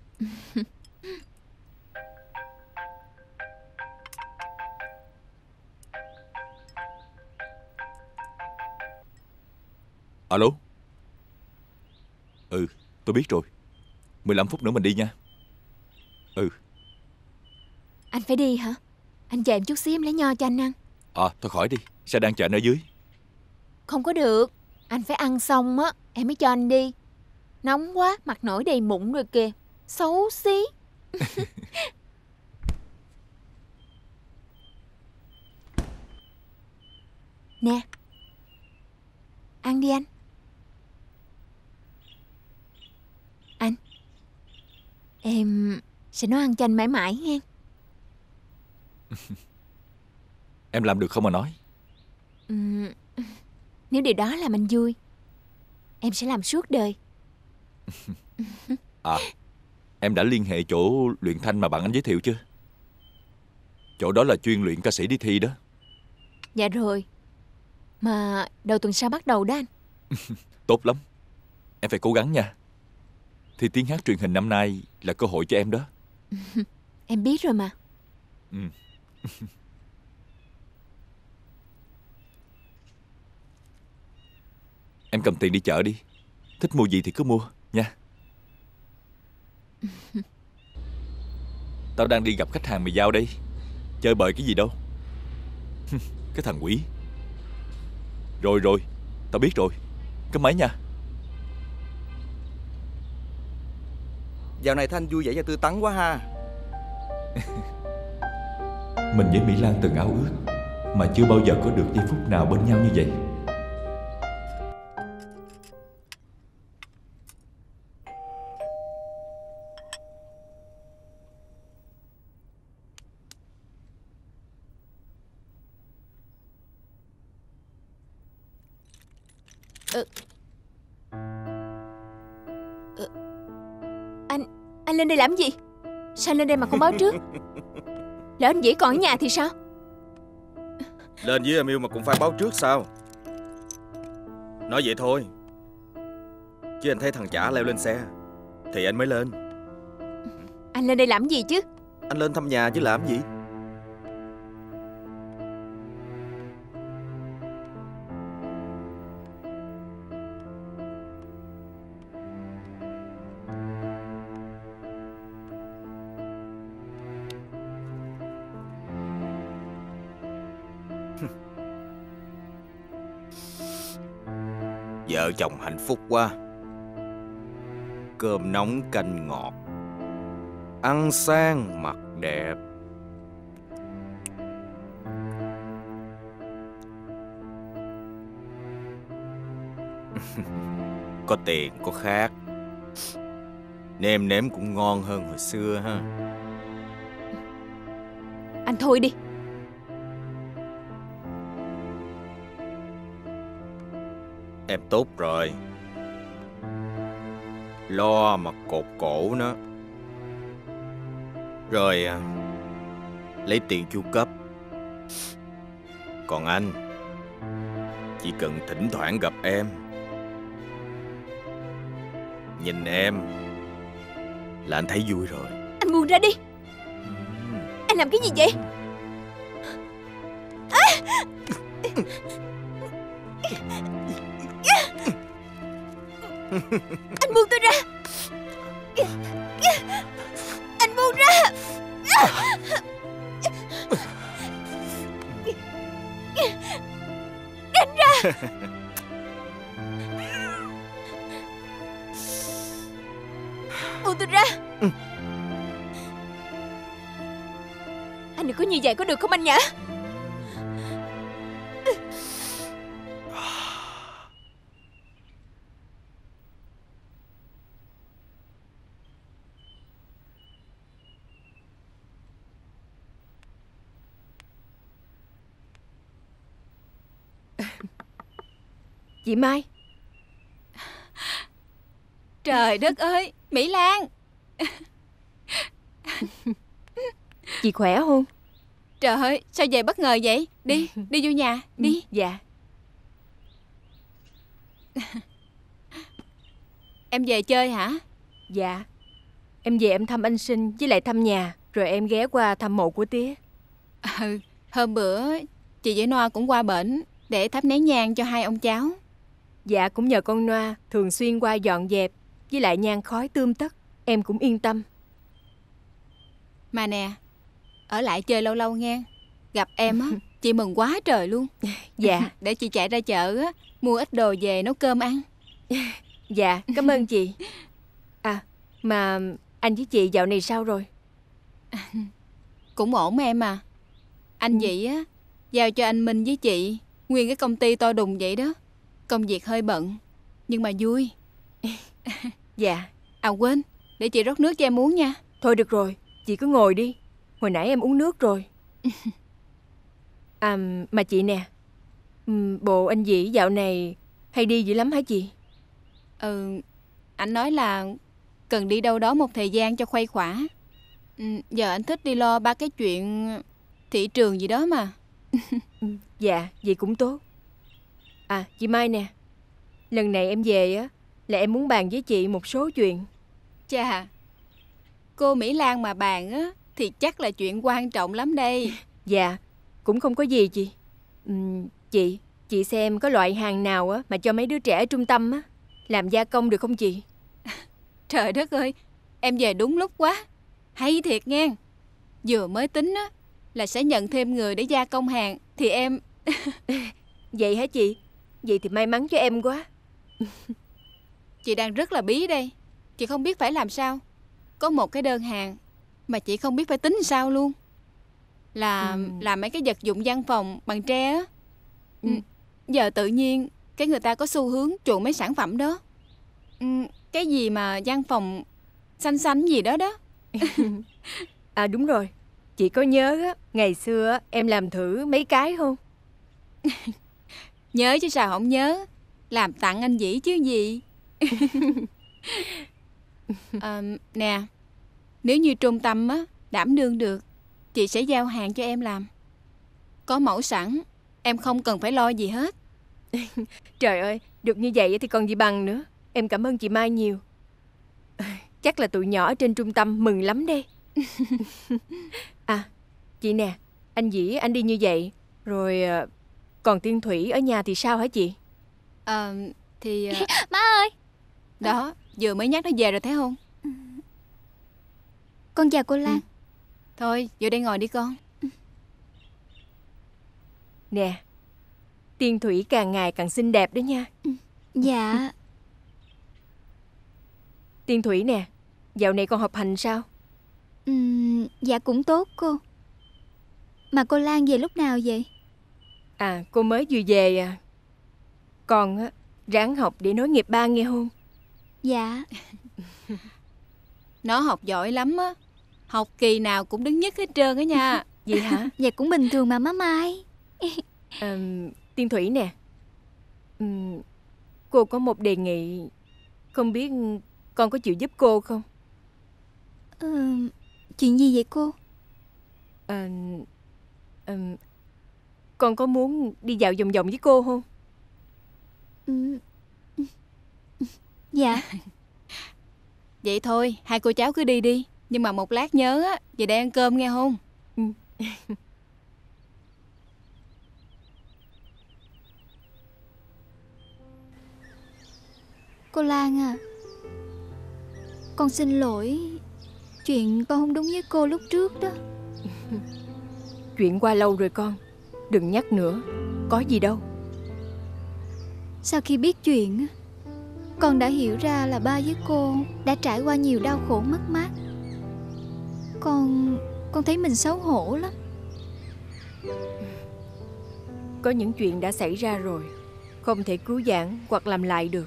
Alo. Ừ, tôi biết rồi. mười lăm phút nữa mình đi nha. Ừ. Anh phải đi hả? Anh chờ em chút xíu em lấy nho cho anh ăn. À, thôi khỏi đi, xe đang chờ anh ở dưới. Không có được. Anh phải ăn xong á em mới cho anh đi. Nóng quá, mặt nổi đầy mụn rồi kìa. Xấu xí. Nè, ăn đi anh. Anh, em sẽ nấu ăn cho anh mãi mãi nghe. Em làm được không mà nói. uhm, Nếu điều đó làm anh vui, em sẽ làm suốt đời. À, em đã liên hệ chỗ luyện thanh mà bạn anh giới thiệu chưa? Chỗ đó là chuyên luyện ca sĩ đi thi đó. Dạ rồi. Mà đầu tuần sau bắt đầu đó anh. Tốt lắm. Em phải cố gắng nha. Thi tiếng hát truyền hình năm nay là cơ hội cho em đó. Em biết rồi mà. Ừ. Em cầm tiền đi chợ đi. Thích mua gì thì cứ mua nha. Tao đang đi gặp khách hàng mày giao đây. Chơi bời cái gì đâu. Cái thằng quỷ. Rồi rồi, tao biết rồi. Cúp máy nha. Dạo này Thanh vui vẻ và tươi tắn quá ha. Mình với Mỹ Lan từng ao ước mà chưa bao giờ có được giây phút nào bên nhau như vậy. Ừ. Ừ. Anh Anh lên đây làm gì? Sao lên đây mà không báo trước? Lỡ anh Vĩ còn ở nhà thì sao? Lên với em yêu mà cũng phải báo trước sao? Nói vậy thôi, chứ anh thấy thằng chả leo lên xe thì anh mới lên. Anh lên đây làm gì chứ? Anh lên thăm nhà chứ làm gì. Vợ chồng hạnh phúc quá. Cơm nóng canh ngọt, ăn sang mặc đẹp. Có tiền có khác, nêm nếm cũng ngon hơn hồi xưa ha. Anh thôi đi. Em tốt rồi, lo mà cột cổ nó, rồi à, lấy tiền chu cấp. Còn anh chỉ cần thỉnh thoảng gặp em, nhìn em là anh thấy vui rồi. Anh buông ra đi. Anh làm cái gì vậy? À! Anh buông tôi ra. Anh buông ra. Đánh ra. Buông tôi ra. Anh đừng có như vậy có được không anh nhỉ? Chị Mai. Trời đất ơi, Mỹ Lan. Chị khỏe không? Trời ơi, sao về bất ngờ vậy? Đi, đi vô nhà, đi. Dạ. Em về chơi hả? Dạ. Em về em thăm anh Sinh với lại thăm nhà, rồi em ghé qua thăm mộ của tía. Ừ, hôm bữa chị với Noa cũng qua bển để thắp nén nhang cho hai ông cháu. Dạ, cũng nhờ con Noa thường xuyên qua dọn dẹp với lại nhang khói tươm tất, em cũng yên tâm. Mà nè, ở lại chơi lâu lâu nghe. Gặp em á, chị mừng quá trời luôn. Dạ. Để chị chạy ra chợ á, mua ít đồ về nấu cơm ăn. Dạ, cảm ơn chị. À, mà anh với chị dạo này sao rồi? Cũng ổn em à. Anh vậy á, giao cho anh Minh với chị nguyên cái công ty to đùng vậy đó. Công việc hơi bận, nhưng mà vui. Dạ. À quên, để chị rót nước cho em uống nha. Thôi được rồi, chị cứ ngồi đi. Hồi nãy em uống nước rồi. À, mà chị nè, bộ anh Dĩ dạo này hay đi dữ lắm hả chị? Ừ, anh nói là cần đi đâu đó một thời gian cho khuây khỏa. ừ, Giờ anh thích đi lo ba cái chuyện thị trường gì đó mà. Dạ, vậy cũng tốt. À, chị Mai nè, lần này em về á là em muốn bàn với chị một số chuyện. Chà, cô Mỹ Lan mà bàn á thì chắc là chuyện quan trọng lắm đây. Dạ, cũng không có gì chị. uhm, Chị, chị xem có loại hàng nào á mà cho mấy đứa trẻ ở trung tâm á làm gia công được không chị? Trời đất ơi, em về đúng lúc quá. Hay thiệt nghe. Vừa mới tính á là sẽ nhận thêm người để gia công hàng thì em... Vậy hả chị? Vậy thì may mắn cho em quá. Chị đang rất là bí đây. Chị không biết phải làm sao. Có một cái đơn hàng mà chị không biết phải tính sao luôn. Là ừ. làm mấy cái vật dụng văn phòng bằng tre á. ừ. Giờ tự nhiên cái người ta có xu hướng chuộng mấy sản phẩm đó. ừ. Cái gì mà văn phòng xanh xanh gì đó đó. À đúng rồi, chị có nhớ á, ngày xưa á, em làm thử mấy cái không? Nhớ chứ sao không nhớ. Làm tặng anh Dĩ chứ gì. à, Nè, nếu như trung tâm á đảm đương được, chị sẽ giao hàng cho em làm. Có mẫu sẵn, Em không cần phải lo gì hết. Trời ơi, được như vậy thì còn gì bằng nữa. Em cảm ơn chị Mai nhiều. Chắc là tụi nhỏ ở trên trung tâm mừng lắm đây. À, chị nè, anh Dĩ anh đi như vậy, rồi còn Tiên Thủy ở nhà thì sao hả chị? Ờ, thì... Má ơi! Đó, vừa mới nhắc nó về rồi thấy không? Con chào cô Lan. Ừ. Thôi, vô đây ngồi đi con. Nè, Tiên Thủy càng ngày càng xinh đẹp đó nha. Dạ. Tiên Thủy nè, dạo này con học hành sao? Ừ, dạ cũng tốt cô. Mà cô Lan về lúc nào vậy? À, cô mới vừa về à. Con á, ráng học để nối nghiệp ba nghe không? Dạ. Nó học giỏi lắm á. Học kỳ nào cũng đứng nhất hết trơn á nha. Vậy hả? Dạ cũng bình thường mà má Mai. À, Tiên Thủy nè, ừ, cô có một đề nghị. Không biết con có chịu giúp cô không? Ừ, chuyện gì vậy cô? À, à, con có muốn đi dạo vòng vòng với cô không? Ừ. Dạ. Vậy thôi, hai cô cháu cứ đi đi. Nhưng mà một lát nhớ á, về đây ăn cơm nghe không? Ừ. Cô Lan à, con xin lỗi chuyện con không đúng với cô lúc trước đó. Chuyện qua lâu rồi con, đừng nhắc nữa. Có gì đâu. Sau khi biết chuyện, con đã hiểu ra là ba với cô đã trải qua nhiều đau khổ mất mát. Con Con thấy mình xấu hổ lắm. Có những chuyện đã xảy ra rồi, không thể cứu vãn hoặc làm lại được.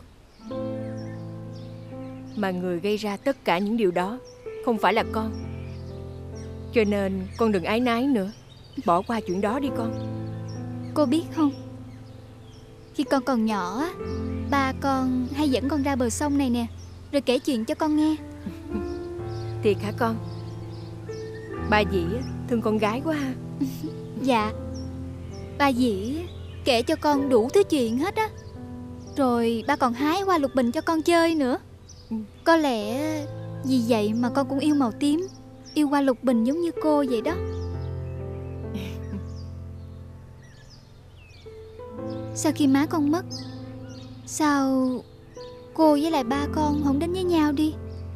Mà người gây ra tất cả những điều đó không phải là con. Cho nên con đừng áy náy nữa. Bỏ qua chuyện đó đi con. Cô biết không, khi con còn nhỏ, ba con hay dẫn con ra bờ sông này nè, rồi kể chuyện cho con nghe. Thiệt hả con? Ba Dĩ thương con gái quá ha. Dạ, ba Dĩ kể cho con đủ thứ chuyện hết á. Rồi ba còn hái hoa lục bình cho con chơi nữa. Có lẽ vì vậy mà con cũng yêu màu tím, yêu hoa lục bình giống như cô vậy đó. Sau khi má con mất, sao cô với lại ba con không đến với nhau đi?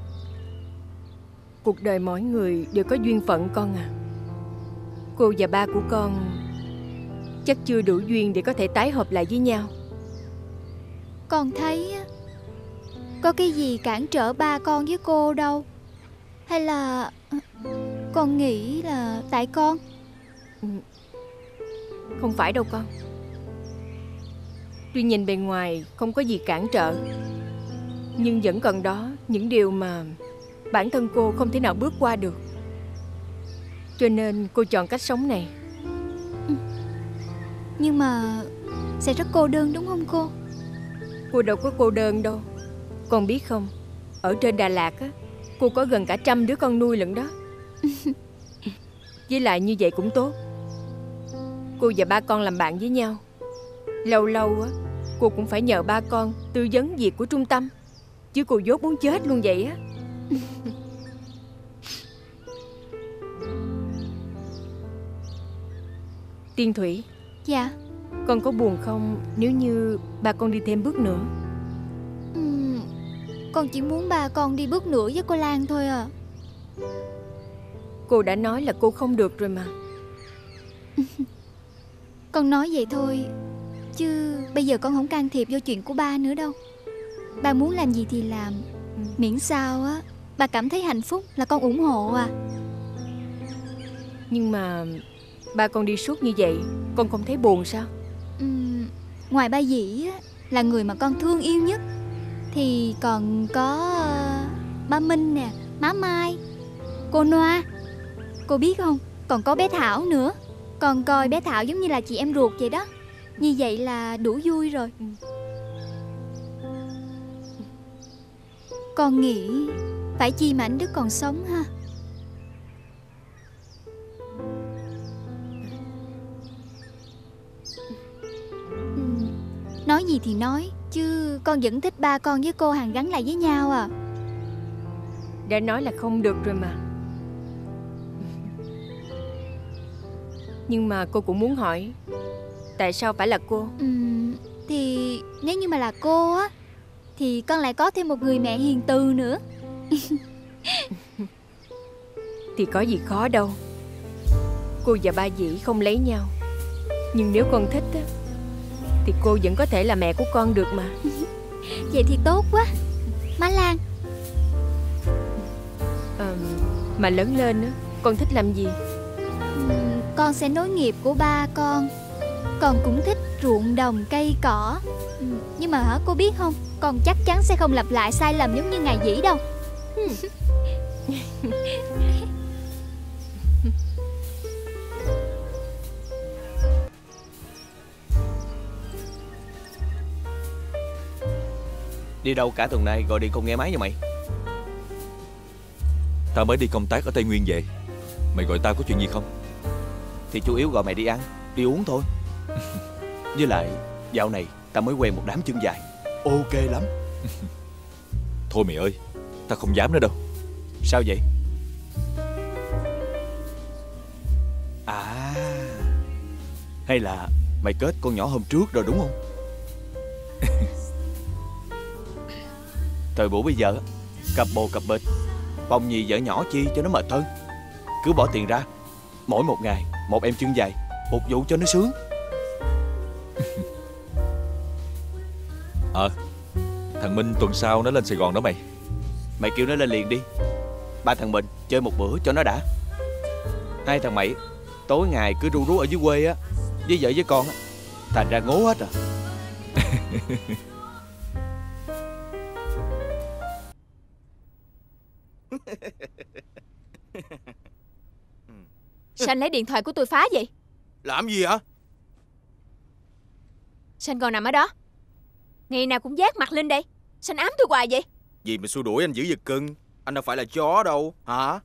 Cuộc đời mỗi người đều có duyên phận con à. Cô và ba của con chắc chưa đủ duyên để có thể tái hợp lại với nhau. Con thấy có cái gì cản trở ba con với cô đâu. Hay là con nghĩ là tại con? Không phải đâu con. Tuy nhìn bề ngoài không có gì cản trở, nhưng vẫn còn đó những điều mà bản thân cô không thể nào bước qua được. Cho nên cô chọn cách sống này. Nhưng mà sẽ rất cô đơn đúng không cô? Cô đâu có cô đơn đâu. Con biết không, ở trên Đà Lạt á, cô có gần cả trăm đứa con nuôi lận đó. Với lại như vậy cũng tốt. Cô và ba con làm bạn với nhau. Lâu lâu á, cô cũng phải nhờ ba con tư vấn việc của trung tâm. Chứ cô dốt muốn chết luôn vậy á. Tiên Thủy. Dạ. Con có buồn không nếu như ba con đi thêm bước nữa? Ừ, con chỉ muốn ba con đi bước nữa với cô Lan thôi à. Cô đã nói là cô không được rồi mà. Con nói vậy thôi, chứ bây giờ con không can thiệp vô chuyện của ba nữa đâu. Ba muốn làm gì thì làm, miễn sao á ba cảm thấy hạnh phúc là con ủng hộ à. Nhưng mà ba con đi suốt như vậy, con không thấy buồn sao? Ừ, ngoài ba Dĩ á, là người mà con thương yêu nhất, thì còn có uh, ba Minh nè, má Mai, cô Noa. Cô biết không, còn có bé Thảo nữa. Con coi bé Thảo giống như là chị em ruột vậy đó. Như vậy là đủ vui rồi. Con nghĩ phải chi mà anh Đức còn sống ha. nói gì thì nói, chứ con vẫn thích ba con với cô Hằng gắn lại với nhau à. Đã nói là không được rồi mà. Nhưng mà cô cũng muốn hỏi, tại sao phải là cô? Ừ, thì nếu như mà là cô á, thì con lại có thêm một người mẹ hiền từ nữa. Thì có gì khó đâu. Cô và ba Dĩ không lấy nhau, nhưng nếu con thích á, thì cô vẫn có thể là mẹ của con được mà. Vậy thì tốt quá. Má Lan, à, mà lớn lên á, con thích làm gì? ừ, con sẽ nối nghiệp của ba con. Con cũng thích ruộng đồng cây cỏ. ừ, Nhưng mà hả, cô biết không, con chắc chắn sẽ không lặp lại sai lầm giống như ngài Dĩ đâu. Đi đâu cả tuần nay gọi điện không nghe máy nha mày? Tao mới đi công tác ở Tây Nguyên về. Mày gọi tao có chuyện gì không? Thì chủ yếu gọi mày đi ăn, đi uống thôi. Với lại dạo này tao mới quen một đám chân dài, ok lắm. Thôi mày ơi, tao không dám nữa đâu. Sao vậy? À, hay là mày kết con nhỏ hôm trước rồi đúng không? Thời buổi bây giờ cặp bồ cặp bịch, bồng nhì vợ nhỏ chi cho nó mệt hơn. Cứ bỏ tiền ra, mỗi một ngày một em chân dài, phục vụ cho nó sướng. Ờ, thằng Minh tuần sau nó lên Sài Gòn đó mày. Mày kêu nó lên liền đi. Ba thằng mình chơi một bữa cho nó đã. Hai thằng mày tối ngày cứ ru rú ở dưới quê á, với vợ với con á, thành ra ngố hết à. Sao anh lấy điện thoại của tôi phá vậy? Làm gì hả? Sao anh còn nằm ở đó? Ngày nào cũng vác mặt lên đây. Sao anh ám tôi hoài vậy? Gì mà xua đuổi anh dữ giật cưng. Anh đâu phải là chó đâu, hả?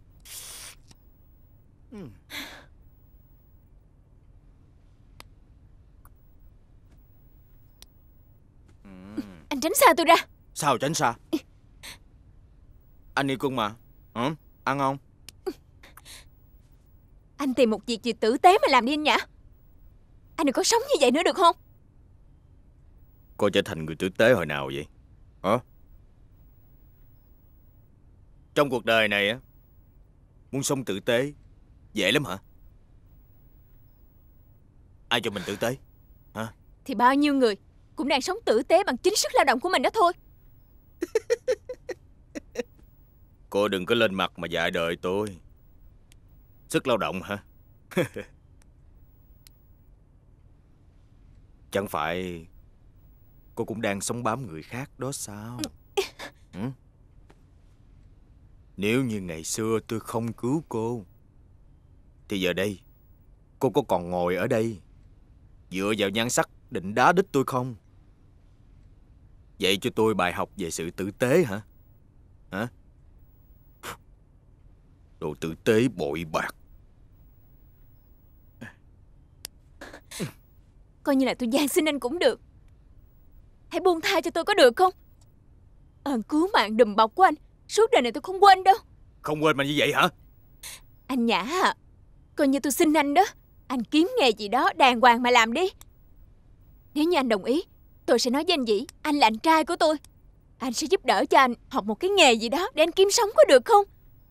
Anh tránh xa tôi ra. Sao tránh xa? Anh yêu cưng mà. Hả? Ăn không? Anh tìm một việc gì tử tế mà làm đi anh Nhã. Anh đừng có sống như vậy nữa được không? Cô trở thành người tử tế hồi nào vậy? Hả? Trong cuộc đời này á, muốn sống tử tế dễ lắm hả? Ai cho mình tử tế? Hả? Thì bao nhiêu người cũng đang sống tử tế bằng chính sức lao động của mình đó thôi. Cô đừng có lên mặt mà dạy đời tôi. Sức lao động hả? Chẳng phải cô cũng đang sống bám người khác đó sao? Ừ? Nếu như ngày xưa tôi không cứu cô, thì giờ đây cô có còn ngồi ở đây dựa vào nhan sắc định đá đít tôi không? Dạy cho tôi bài học về sự tử tế hả? Hả? Đồ tử tế bội bạc. Coi như là tôi van xin anh cũng được. Hãy buông tha cho tôi có được không? Ơn cứu mạng đùm bọc của anh suốt đời này tôi không quên đâu. Không quên mà như vậy hả? Anh Nhã à, coi như tôi xin anh đó. Anh kiếm nghề gì đó đàng hoàng mà làm đi. Nếu như anh đồng ý, tôi sẽ nói với anh Dĩ anh là anh trai của tôi. Anh sẽ giúp đỡ cho anh học một cái nghề gì đó để anh kiếm sống có được không?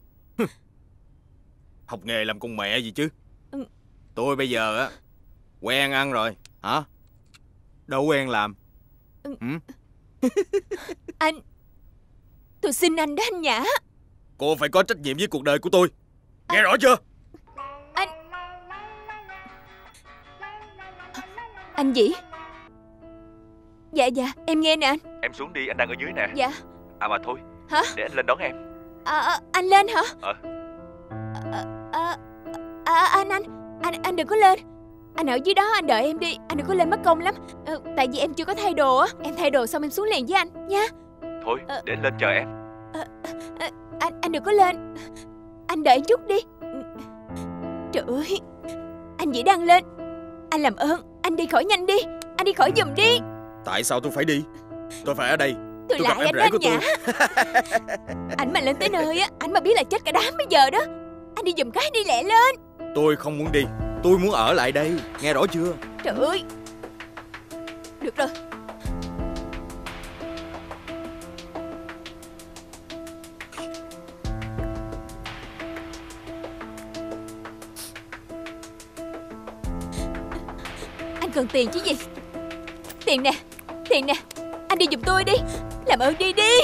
Học nghề làm con mẹ gì chứ. Ừ. Tôi bây giờ á quen ăn rồi. Hả? Đâu quen làm. Ừ. Ừ? Anh, tôi xin anh đó anh Nhã. Cô phải có trách nhiệm với cuộc đời của tôi. Nghe rõ chưa? Anh Anh Dĩ. Dạ dạ em nghe nè anh. Em xuống đi, anh đang ở dưới nè. Dạ. À mà thôi, hả? để anh lên đón em. À, à, anh lên hả? Ờ. À, à, à, anh anh anh anh đừng có lên. Anh ở dưới đó anh đợi em đi. Anh đừng có lên mất công lắm. à, Tại vì em chưa có thay đồ á. Em thay đồ xong em xuống liền với anh nha. Thôi à, để anh lên chờ em. à, à, Anh anh đừng có lên. Anh đợi chút đi. Trời ơi, anh Dĩ đang lên. Anh làm ơn anh đi khỏi nhanh đi. Anh đi khỏi giùm đi. Tại sao tôi phải đi? Tôi phải ở đây. Tôi, tôi gặp lại em anh rể đó của anh tôi. Nhã. Anh mà lên tới nơi á, anh mà biết là chết cả đám bây giờ đó. Anh đi giùm cái đi lẹ lên. Tôi không muốn đi. Tôi muốn ở lại đây. Nghe rõ chưa? Trời ơi. Được rồi. Anh cần tiền chứ gì. Tiền nè. Tiền nè. Anh đi giùm tôi đi. Làm ơn đi đi.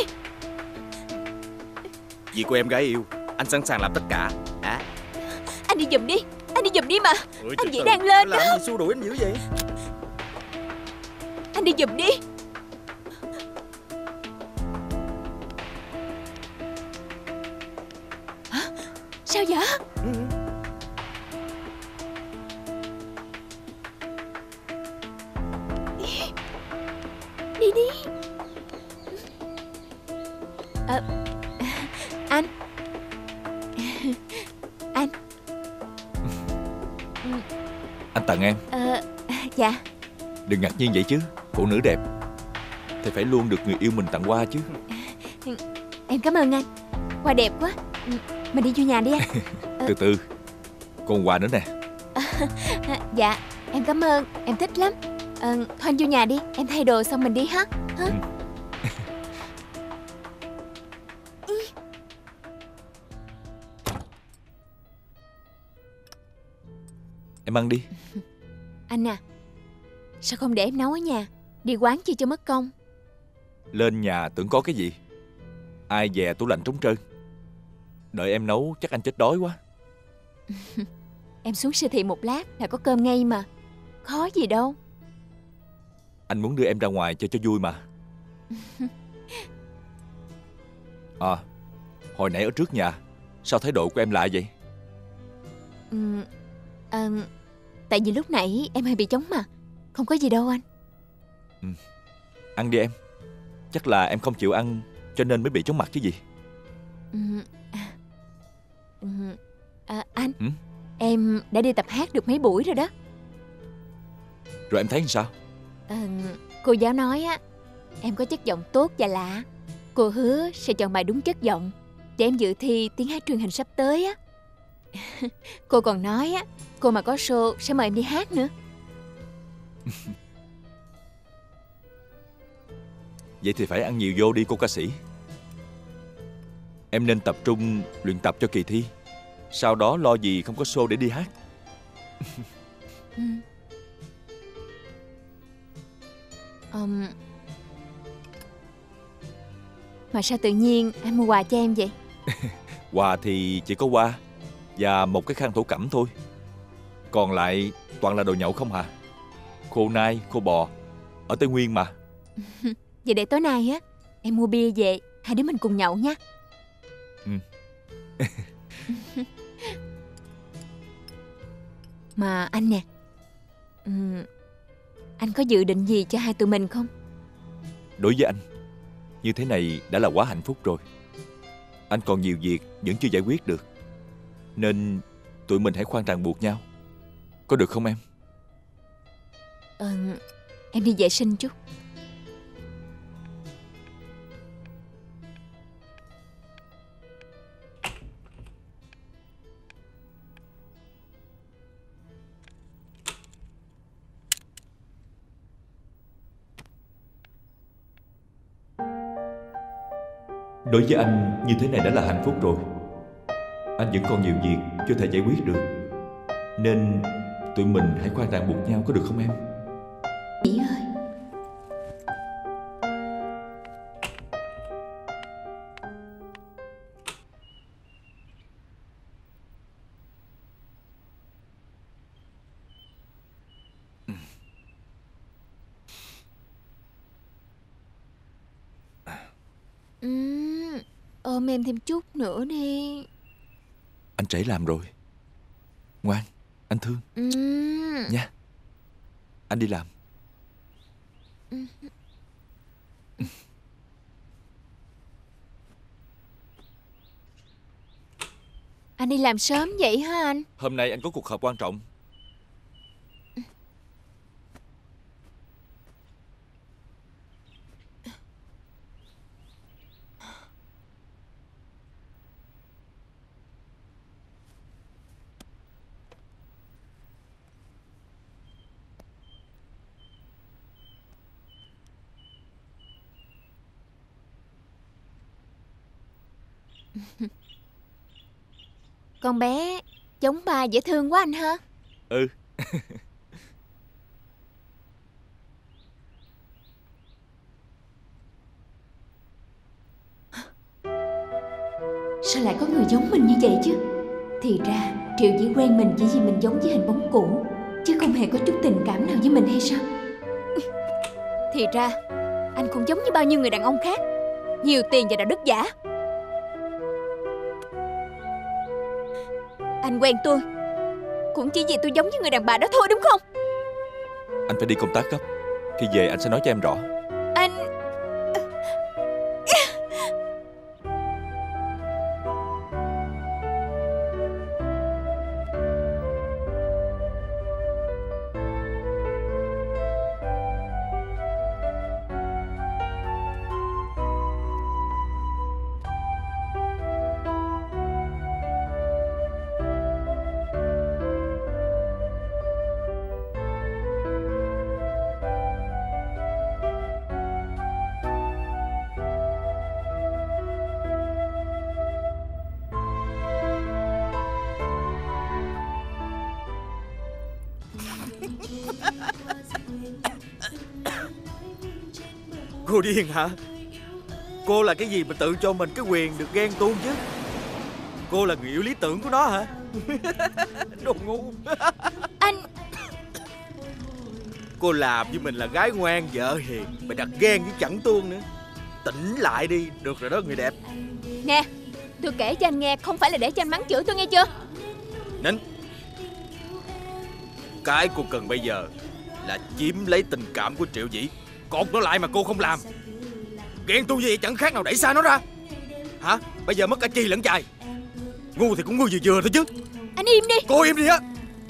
Vì cô em gái yêu, anh sẵn sàng làm tất cả. À. Anh đi giùm đi. Anh đi giùm đi mà. Ôi, anh chỉ từ, đang lên đó. Làm gì xua đuổi anh dữ vậy? Anh đi giùm đi. Hả? Sao vậy? Ừ. Đi đi. À, anh Anh Anh tặng em. à, Dạ. Đừng ngạc nhiên vậy chứ. Phụ nữ đẹp thì phải luôn được người yêu mình tặng quà chứ. Em cảm ơn anh. Quà đẹp quá. Mình đi vô nhà đi anh. Từ từ. Còn quà nữa nè. À, dạ em cảm ơn. Em thích lắm. à, Thôi anh vô nhà đi. Em thay đồ xong mình đi ha, ha? Ừ. Em ăn đi. Anh à, sao không để em nấu ở nhà? Đi quán chi cho mất công. Lên nhà tưởng có cái gì. Ai dè tủ lạnh trống trơn. Đợi em nấu chắc anh chết đói quá. Em xuống siêu thị một lát là có cơm ngay mà. Khó gì đâu. Anh muốn đưa em ra ngoài chơi cho vui mà. À, hồi nãy ở trước nhà sao thái độ của em lạ vậy? Ừ, à, tại vì lúc nãy em hơi bị chóng mặt. Không có gì đâu anh. Ừ. Ăn đi em. Chắc là em không chịu ăn cho nên mới bị chóng mặt chứ gì. Ừ. Ừ. À, anh ừ? Em đã đi tập hát được mấy buổi rồi đó. Rồi em thấy sao? À, cô giáo nói á, em có chất giọng tốt và lạ. Cô hứa sẽ chọn bài đúng chất giọng để em dự thi tiếng hát truyền hình sắp tới á. Cô còn nói á, cô mà có show sẽ mời em đi hát nữa. Vậy thì phải ăn nhiều vô đi cô ca sĩ. Em nên tập trung luyện tập cho kỳ thi. Sau đó lo gì không có show để đi hát. Ừ. um, Mà sao tự nhiên anh mua quà cho em vậy? Quà thì chỉ có hoa và một cái khăn thổ cẩm thôi. Còn lại toàn là đồ nhậu không hả? Khô nai, khô bò. Ở Tây Nguyên mà. Vậy để tối nay á em mua bia về, hai đứa mình cùng nhậu nha. Ừ. Mà anh nè, um, anh có dự định gì cho hai tụi mình không? Đối với anh, như thế này đã là quá hạnh phúc rồi. Anh còn nhiều việc vẫn chưa giải quyết được, nên tụi mình hãy khoan ràng buộc nhau. Có được không em? Ờ, em đi vệ sinh chút. Đối với anh, như thế này đã là hạnh phúc rồi. Anh vẫn còn nhiều việc chưa thể giải quyết được, nên tụi mình hãy khoan ràng buộc nhau, có được không em? Chị ơi, uhm, ôm em thêm chút nữa đi. Anh trễ làm rồi. Ngoan, anh thương. Uhm. Nha. Anh đi làm. Uhm. Anh đi làm sớm vậy hả anh? Hôm nay anh có cuộc họp quan trọng. Con bé giống ba dễ thương quá anh ha. Ừ. Sao lại có người giống mình như vậy chứ? Thì ra Triệu Dĩ quen mình chỉ vì mình giống với hình bóng cũ, chứ không hề có chút tình cảm nào với mình hay sao? Thì ra anh cũng giống như bao nhiêu người đàn ông khác, nhiều tiền và đạo đức giả. Anh quen tôi cũng chỉ vì tôi giống như người đàn bà đó thôi, đúng không? Anh phải đi công tác gấp. Khi về anh sẽ nói cho em rõ. Anh... Cô điên hả? Cô là cái gì mà tự cho mình cái quyền được ghen tuông chứ? Cô là người yêu lý tưởng của nó hả? Đồ ngu. Anh... Cô làm với mình là gái ngoan vợ hiền, mà đặt ghen với chẳng tuông nữa. Tỉnh lại đi, được rồi đó người đẹp. Nè, tôi kể cho anh nghe không phải là để cho anh mắng chửi tôi, nghe chưa? Nín. Cái cô cần bây giờ là chiếm lấy tình cảm của Triệu Dĩ, cột nó lại mà cô không làm. Ghen tuông như vậy chẳng khác nào đẩy xa nó ra. Hả? Bây giờ mất cả chi lẫn chài. Ngu thì cũng ngu vừa vừa thôi chứ. Anh im đi. Cô im đi á.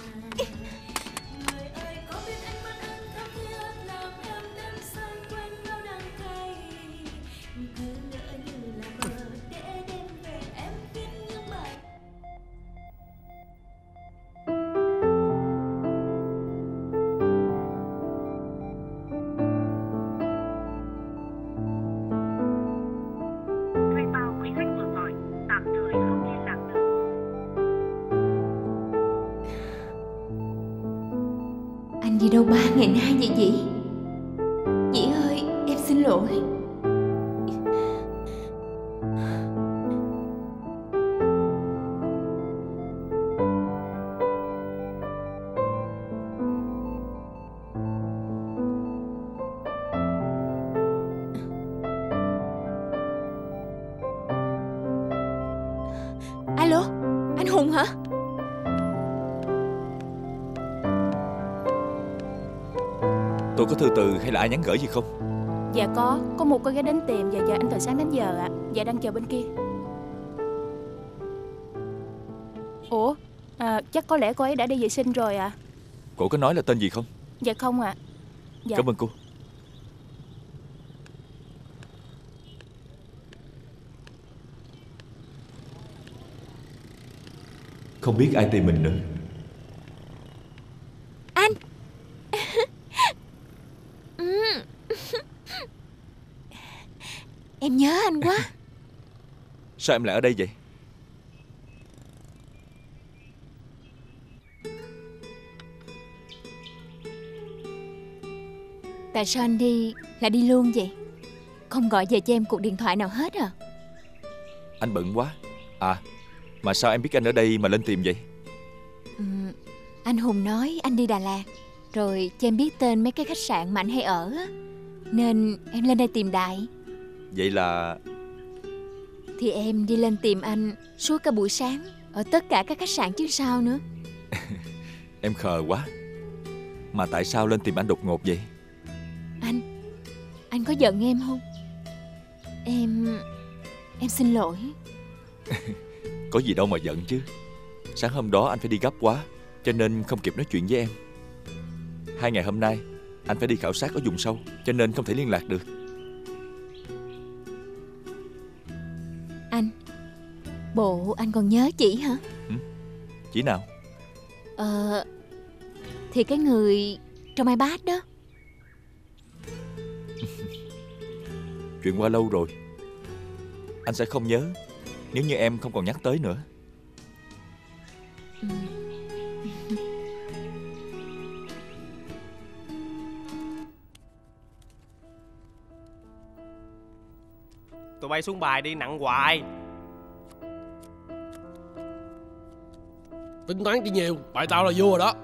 Đi đâu ba ngày nay vậy Dĩ? Dĩ ơi, em xin lỗi. Alo, anh Hùng hả? Tôi có thư từ hay là ai nhắn gửi gì không? Dạ có, có một cô gái đến tìm và giờ anh từ sáng đến giờ ạ. À. Dạ đang chờ bên kia. Ủa, à, chắc có lẽ cô ấy đã đi vệ sinh rồi ạ. À. Cô có nói là tên gì không? Dạ không ạ. À. Dạ. Cảm ơn cô. Không biết ai tìm mình nữa. Anh. Em nhớ anh quá. Sao em lại ở đây vậy? Tại sao anh đi là đi luôn vậy? Không gọi về cho em cuộc điện thoại nào hết à? Anh bận quá. À, mà sao em biết anh ở đây mà lên tìm vậy? Ừ, anh Hùng nói anh đi Đà Lạt, rồi cho em biết tên mấy cái khách sạn mà anh hay ở á, nên em lên đây tìm đại. Vậy là... Thì em đi lên tìm anh suốt cả buổi sáng ở tất cả các khách sạn chứ sao nữa. Em khờ quá. Mà tại sao lên tìm anh đột ngột vậy? Anh Anh có giận em không? Em Em xin lỗi. Có gì đâu mà giận chứ. Sáng hôm đó anh phải đi gấp quá, cho nên không kịp nói chuyện với em. Hai ngày hôm nay anh phải đi khảo sát ở vùng sâu, cho nên không thể liên lạc được. Anh, bộ anh còn nhớ chị hả? Ừ? Chị nào? Ờ Thì cái người trong iPad đó. Chuyện qua lâu rồi, anh sẽ không nhớ. nếu như em không còn nhắc tới nữa. Ừ. Tụi bay xuống bài đi, nặng hoài. Tính toán chỉ nhiều, bài tao là vua rồi đó.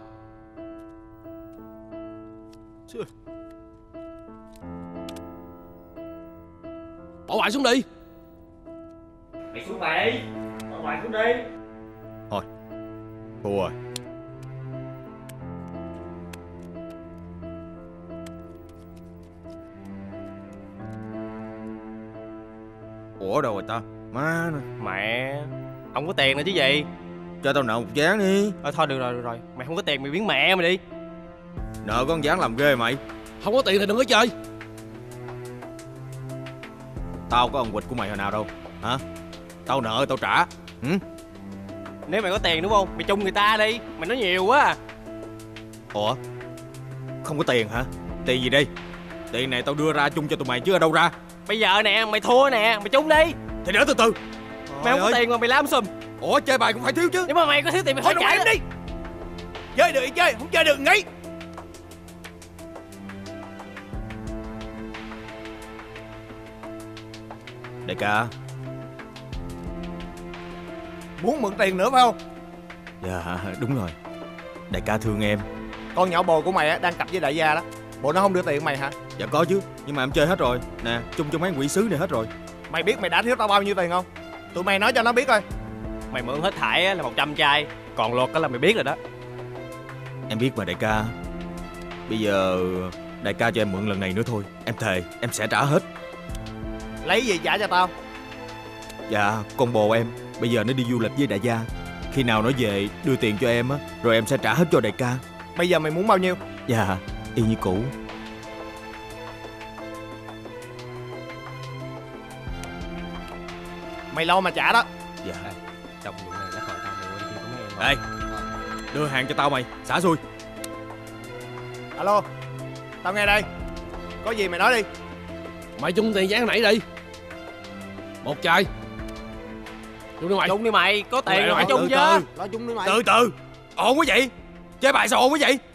Bỏ bài xuống đi. Mày xuống bài đi. Bỏ bài xuống đi. Thôi, thua rồi. Ủa đâu rồi ta? Má nè. Mẹ, không có tiền nữa chứ gì. Cho tao nợ một ván đi. Ờ thôi được rồi, được rồi. Mày không có tiền mày biến mẹ mày đi. Nợ con ván làm ghê mày. Không có tiền thì đừng có chơi. Tao có ông quỵt của mày hồi nào đâu. Hả? Tao nợ tao trả. Ừ? Nếu mày có tiền đúng không? Mày chung người ta đi. Mày nói nhiều quá à. Ủa? Không có tiền hả? Tiền gì đi? Tiền này tao đưa ra chung cho tụi mày chứ ở đâu ra? Bây giờ nè, mày thua nè, mày chung đi. Thì đỡ từ từ. Mày không có tiền mà mày làm sùm. Ủa chơi bài cũng phải thiếu chứ. Nhưng mà mày có thiếu tiền mày phải trả đi. Chơi được thì chơi, không chơi được nghỉ. Đại ca. Muốn mượn tiền nữa phải không? Dạ đúng rồi. Đại ca thương em. Con nhỏ bồ của mày á, đang cặp với đại gia đó. Bộ nó không đưa tiền mày hả? Dạ có chứ, nhưng mà em chơi hết rồi. Nè, chung cho mấy quỷ sứ này hết rồi. Mày biết mày đã thiếu tao bao nhiêu tiền không? Tụi mày nói cho nó biết coi. Mày mượn hết thảy là một trăm chai. Còn luật đó là mày biết rồi đó. Em biết mà đại ca. Bây giờ đại ca cho em mượn lần này nữa thôi. Em thề em sẽ trả hết. Lấy gì trả cho tao? Dạ con bồ em bây giờ nó đi du lịch với đại gia. Khi nào nó về đưa tiền cho em á, rồi em sẽ trả hết cho đại ca. Bây giờ mày muốn bao nhiêu? Dạ y như cũ. Mày lo mà trả đó. Dạ. Trong vụ này nó khỏi tao mua đi của mấy em. Ê, đưa hàng cho tao mày, xả xui. Alo, tao nghe đây. Có gì mày nói đi. Mày chung tiền dán nãy đi. Một chai. Chung đi mày. Chung đi mày, có tiền rồi phải chung chứ. Lo chung đi mày. Từ từ, ổn quá vậy. Chơi bài sao ổn quá vậy.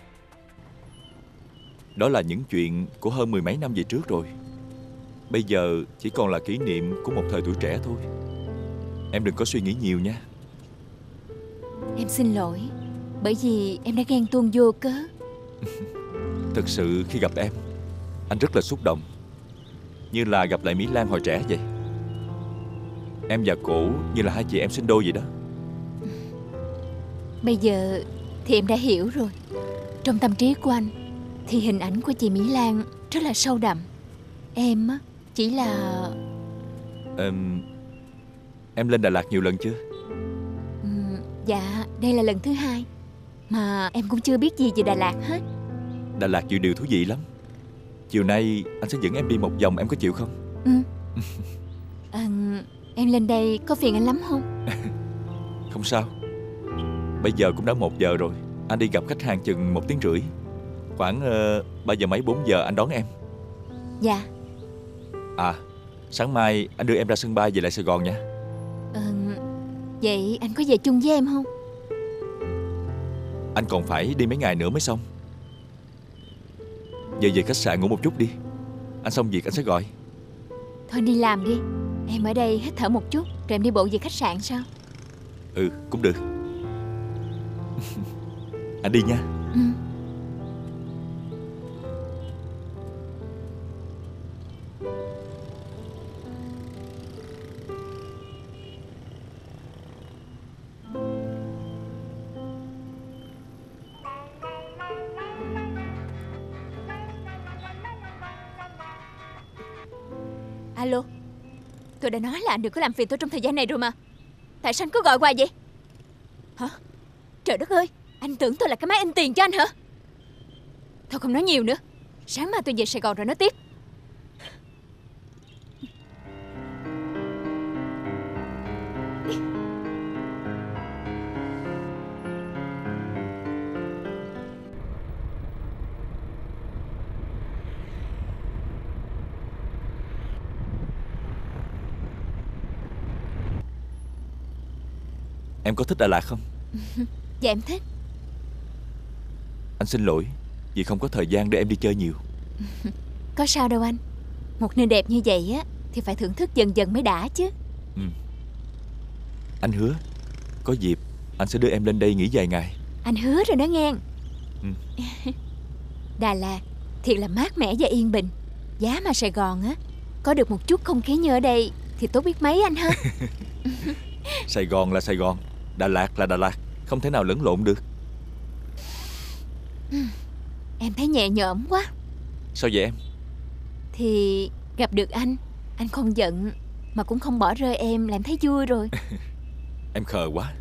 Đó là những chuyện của hơn mười mấy năm về trước rồi. Bây giờ chỉ còn là kỷ niệm của một thời tuổi trẻ thôi. Em đừng có suy nghĩ nhiều nha. Em xin lỗi, bởi vì em đã ghen tuông vô cớ. Thực sự khi gặp em, anh rất là xúc động. Như là gặp lại Mỹ Lan hồi trẻ vậy. Em và cổ như là hai chị em sinh đôi vậy đó. Bây giờ thì em đã hiểu rồi. Trong tâm trí của anh thì hình ảnh của chị Mỹ Lan rất là sâu đậm. Em á chỉ là... Em... Em lên Đà Lạt nhiều lần chưa? Ừ, dạ đây là lần thứ hai. Mà em cũng chưa biết gì về Đà Lạt hết. Đà Lạt nhiều điều thú vị lắm. Chiều nay anh sẽ dẫn em đi một vòng, em có chịu không? Ừ. À, em lên đây có phiền anh lắm không? Không sao. Bây giờ cũng đã một giờ rồi. Anh đi gặp khách hàng chừng một tiếng rưỡi. Khoảng uh, ba giờ mấy bốn giờ anh đón em. Dạ. À, sáng mai anh đưa em ra sân bay về lại Sài Gòn nha. Ừ, vậy anh có về chung với em không? Anh còn phải đi mấy ngày nữa mới xong. Giờ về khách sạn ngủ một chút đi. Anh xong việc anh sẽ gọi. Thôi đi làm đi. Em ở đây hít thở một chút rồi em đi bộ về khách sạn sao? Ừ, cũng được. Anh đi nha. Ừ. Alo. Tôi đã nói là anh đừng có làm phiền tôi trong thời gian này rồi mà. Tại sao anh cứ gọi hoài vậy? Hả? Trời đất ơi, anh tưởng tôi là cái máy in tiền cho anh hả? Thôi không nói nhiều nữa. Sáng mai tôi về Sài Gòn rồi nói tiếp. Em có thích Đà Lạt không? Dạ em thích. Anh xin lỗi vì không có thời gian để em đi chơi nhiều. Có sao đâu anh. Một nơi đẹp như vậy á thì phải thưởng thức dần dần mới đã chứ. Ừ. Anh hứa có dịp anh sẽ đưa em lên đây nghỉ vài ngày. Anh hứa rồi đó nghe. Ừ. Đà Lạt thiệt là mát mẻ và yên bình. Giá mà Sài Gòn á, có được một chút không khí như ở đây thì tốt biết mấy anh ha. Sài Gòn là Sài Gòn, Đà Lạt là Đà Lạt, không thể nào lẫn lộn được. Em thấy nhẹ nhõm quá. Sao vậy em? Thì gặp được anh, anh không giận mà cũng không bỏ rơi em là em thấy vui rồi. Em khờ quá.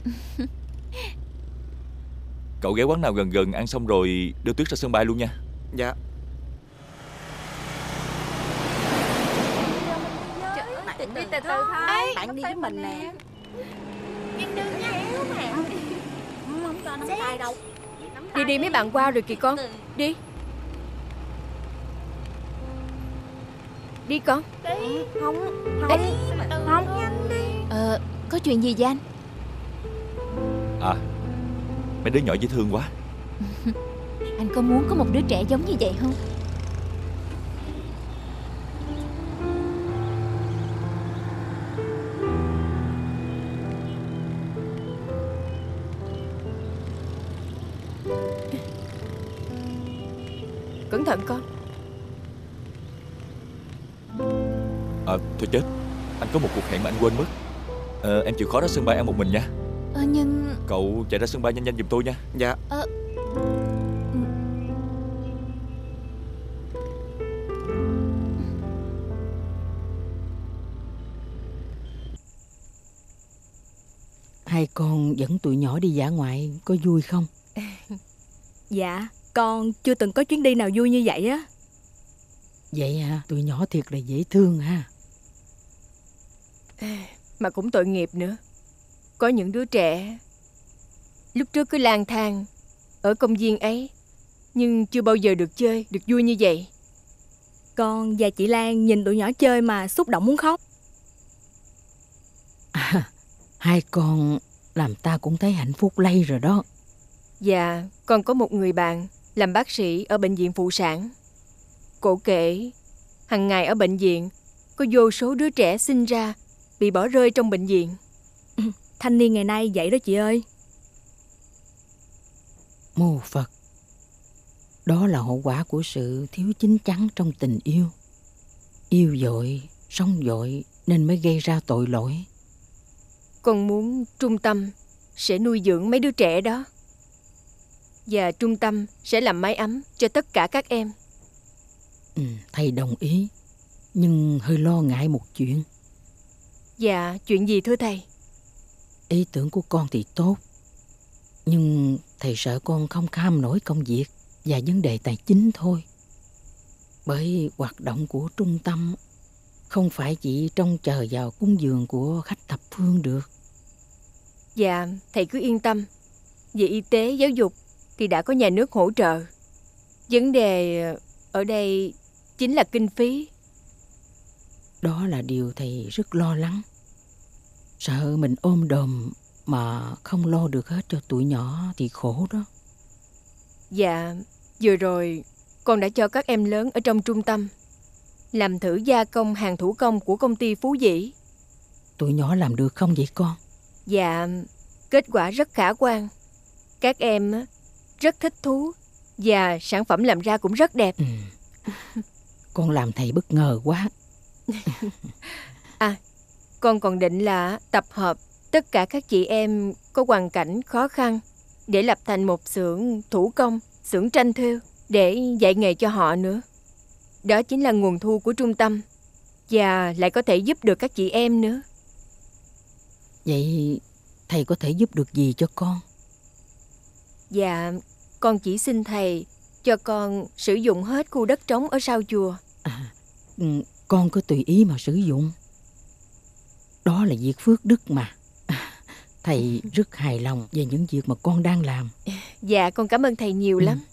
Cậu ghé quán nào gần gần ăn xong rồi đưa Tuyết ra sân bay luôn nha. Dạ. Đi từ từ thôi. Bạn đi với mình nè. Nhưng đừng nhéo mà. Không cho nắm tay đâu. Đi đi mấy bạn qua rồi kìa con. Đi. Đi con. Đi. Không, không, không. Nhanh đi. Ờ, có chuyện gì vậy anh? À, mấy đứa nhỏ dễ thương quá. Anh có muốn có một đứa trẻ giống như vậy không? Cẩn thận con. À, thôi chết. Anh có một cuộc hẹn mà anh quên mất. à, Em chịu khó ra sân bay ăn một mình nha. Ờ nhưng... Cậu chạy ra sân bay nhanh nhanh giùm tôi nha. Dạ. Ờ... Hai con dẫn tụi nhỏ đi dã ngoại có vui không? Dạ, con chưa từng có chuyến đi nào vui như vậy á. Vậy hả? Tụi nhỏ thiệt là dễ thương ha. Mà cũng tội nghiệp nữa. Có những đứa trẻ lúc trước cứ lang thang ở công viên ấy, nhưng chưa bao giờ được chơi, được vui như vậy. Con và chị Lan nhìn tụi nhỏ chơi mà xúc động muốn khóc. À, hai con làm ta cũng thấy hạnh phúc lây rồi đó. Dạ, con có một người bạn làm bác sĩ ở bệnh viện phụ sản. Cổ kể hàng ngày ở bệnh viện có vô số đứa trẻ sinh ra bị bỏ rơi trong bệnh viện. Thanh niên ngày nay vậy đó chị ơi. Mô Phật. Đó là hậu quả của sự thiếu chín chắn trong tình yêu. Yêu dội, sống dội nên mới gây ra tội lỗi. Con muốn trung tâm sẽ nuôi dưỡng mấy đứa trẻ đó. Và trung tâm sẽ làm mái ấm cho tất cả các em. Ừ, thầy đồng ý. Nhưng hơi lo ngại một chuyện. Dạ, chuyện gì thưa thầy? Ý tưởng của con thì tốt, nhưng thầy sợ con không kham nổi công việc và vấn đề tài chính thôi. Bởi hoạt động của trung tâm không phải chỉ trông chờ vào cúng dường của khách thập phương được. Dạ, thầy cứ yên tâm. Về y tế, giáo dục thì đã có nhà nước hỗ trợ. Vấn đề ở đây chính là kinh phí. Đó là điều thầy rất lo lắng. Sợ mình ôm đồm mà không lo được hết cho tụi nhỏ thì khổ đó. Dạ, vừa rồi con đã cho các em lớn ở trong trung tâm làm thử gia công hàng thủ công của công ty Phú Dĩ. Tụi nhỏ làm được không vậy con? Dạ, kết quả rất khả quan. Các em rất thích thú và sản phẩm làm ra cũng rất đẹp. Ừ. Con làm thầy bất ngờ quá. À, con còn định là tập hợp tất cả các chị em có hoàn cảnh khó khăn để lập thành một xưởng thủ công, xưởng tranh thêu để dạy nghề cho họ nữa. Đó chính là nguồn thu của trung tâm và lại có thể giúp được các chị em nữa. Vậy thầy có thể giúp được gì cho con? Dạ, con chỉ xin thầy cho con sử dụng hết khu đất trống ở sau chùa. À, con cứ tùy ý mà sử dụng. Đó là việc phước đức mà. Thầy rất hài lòng về những việc mà con đang làm. Dạ, con cảm ơn thầy nhiều ừ. lắm.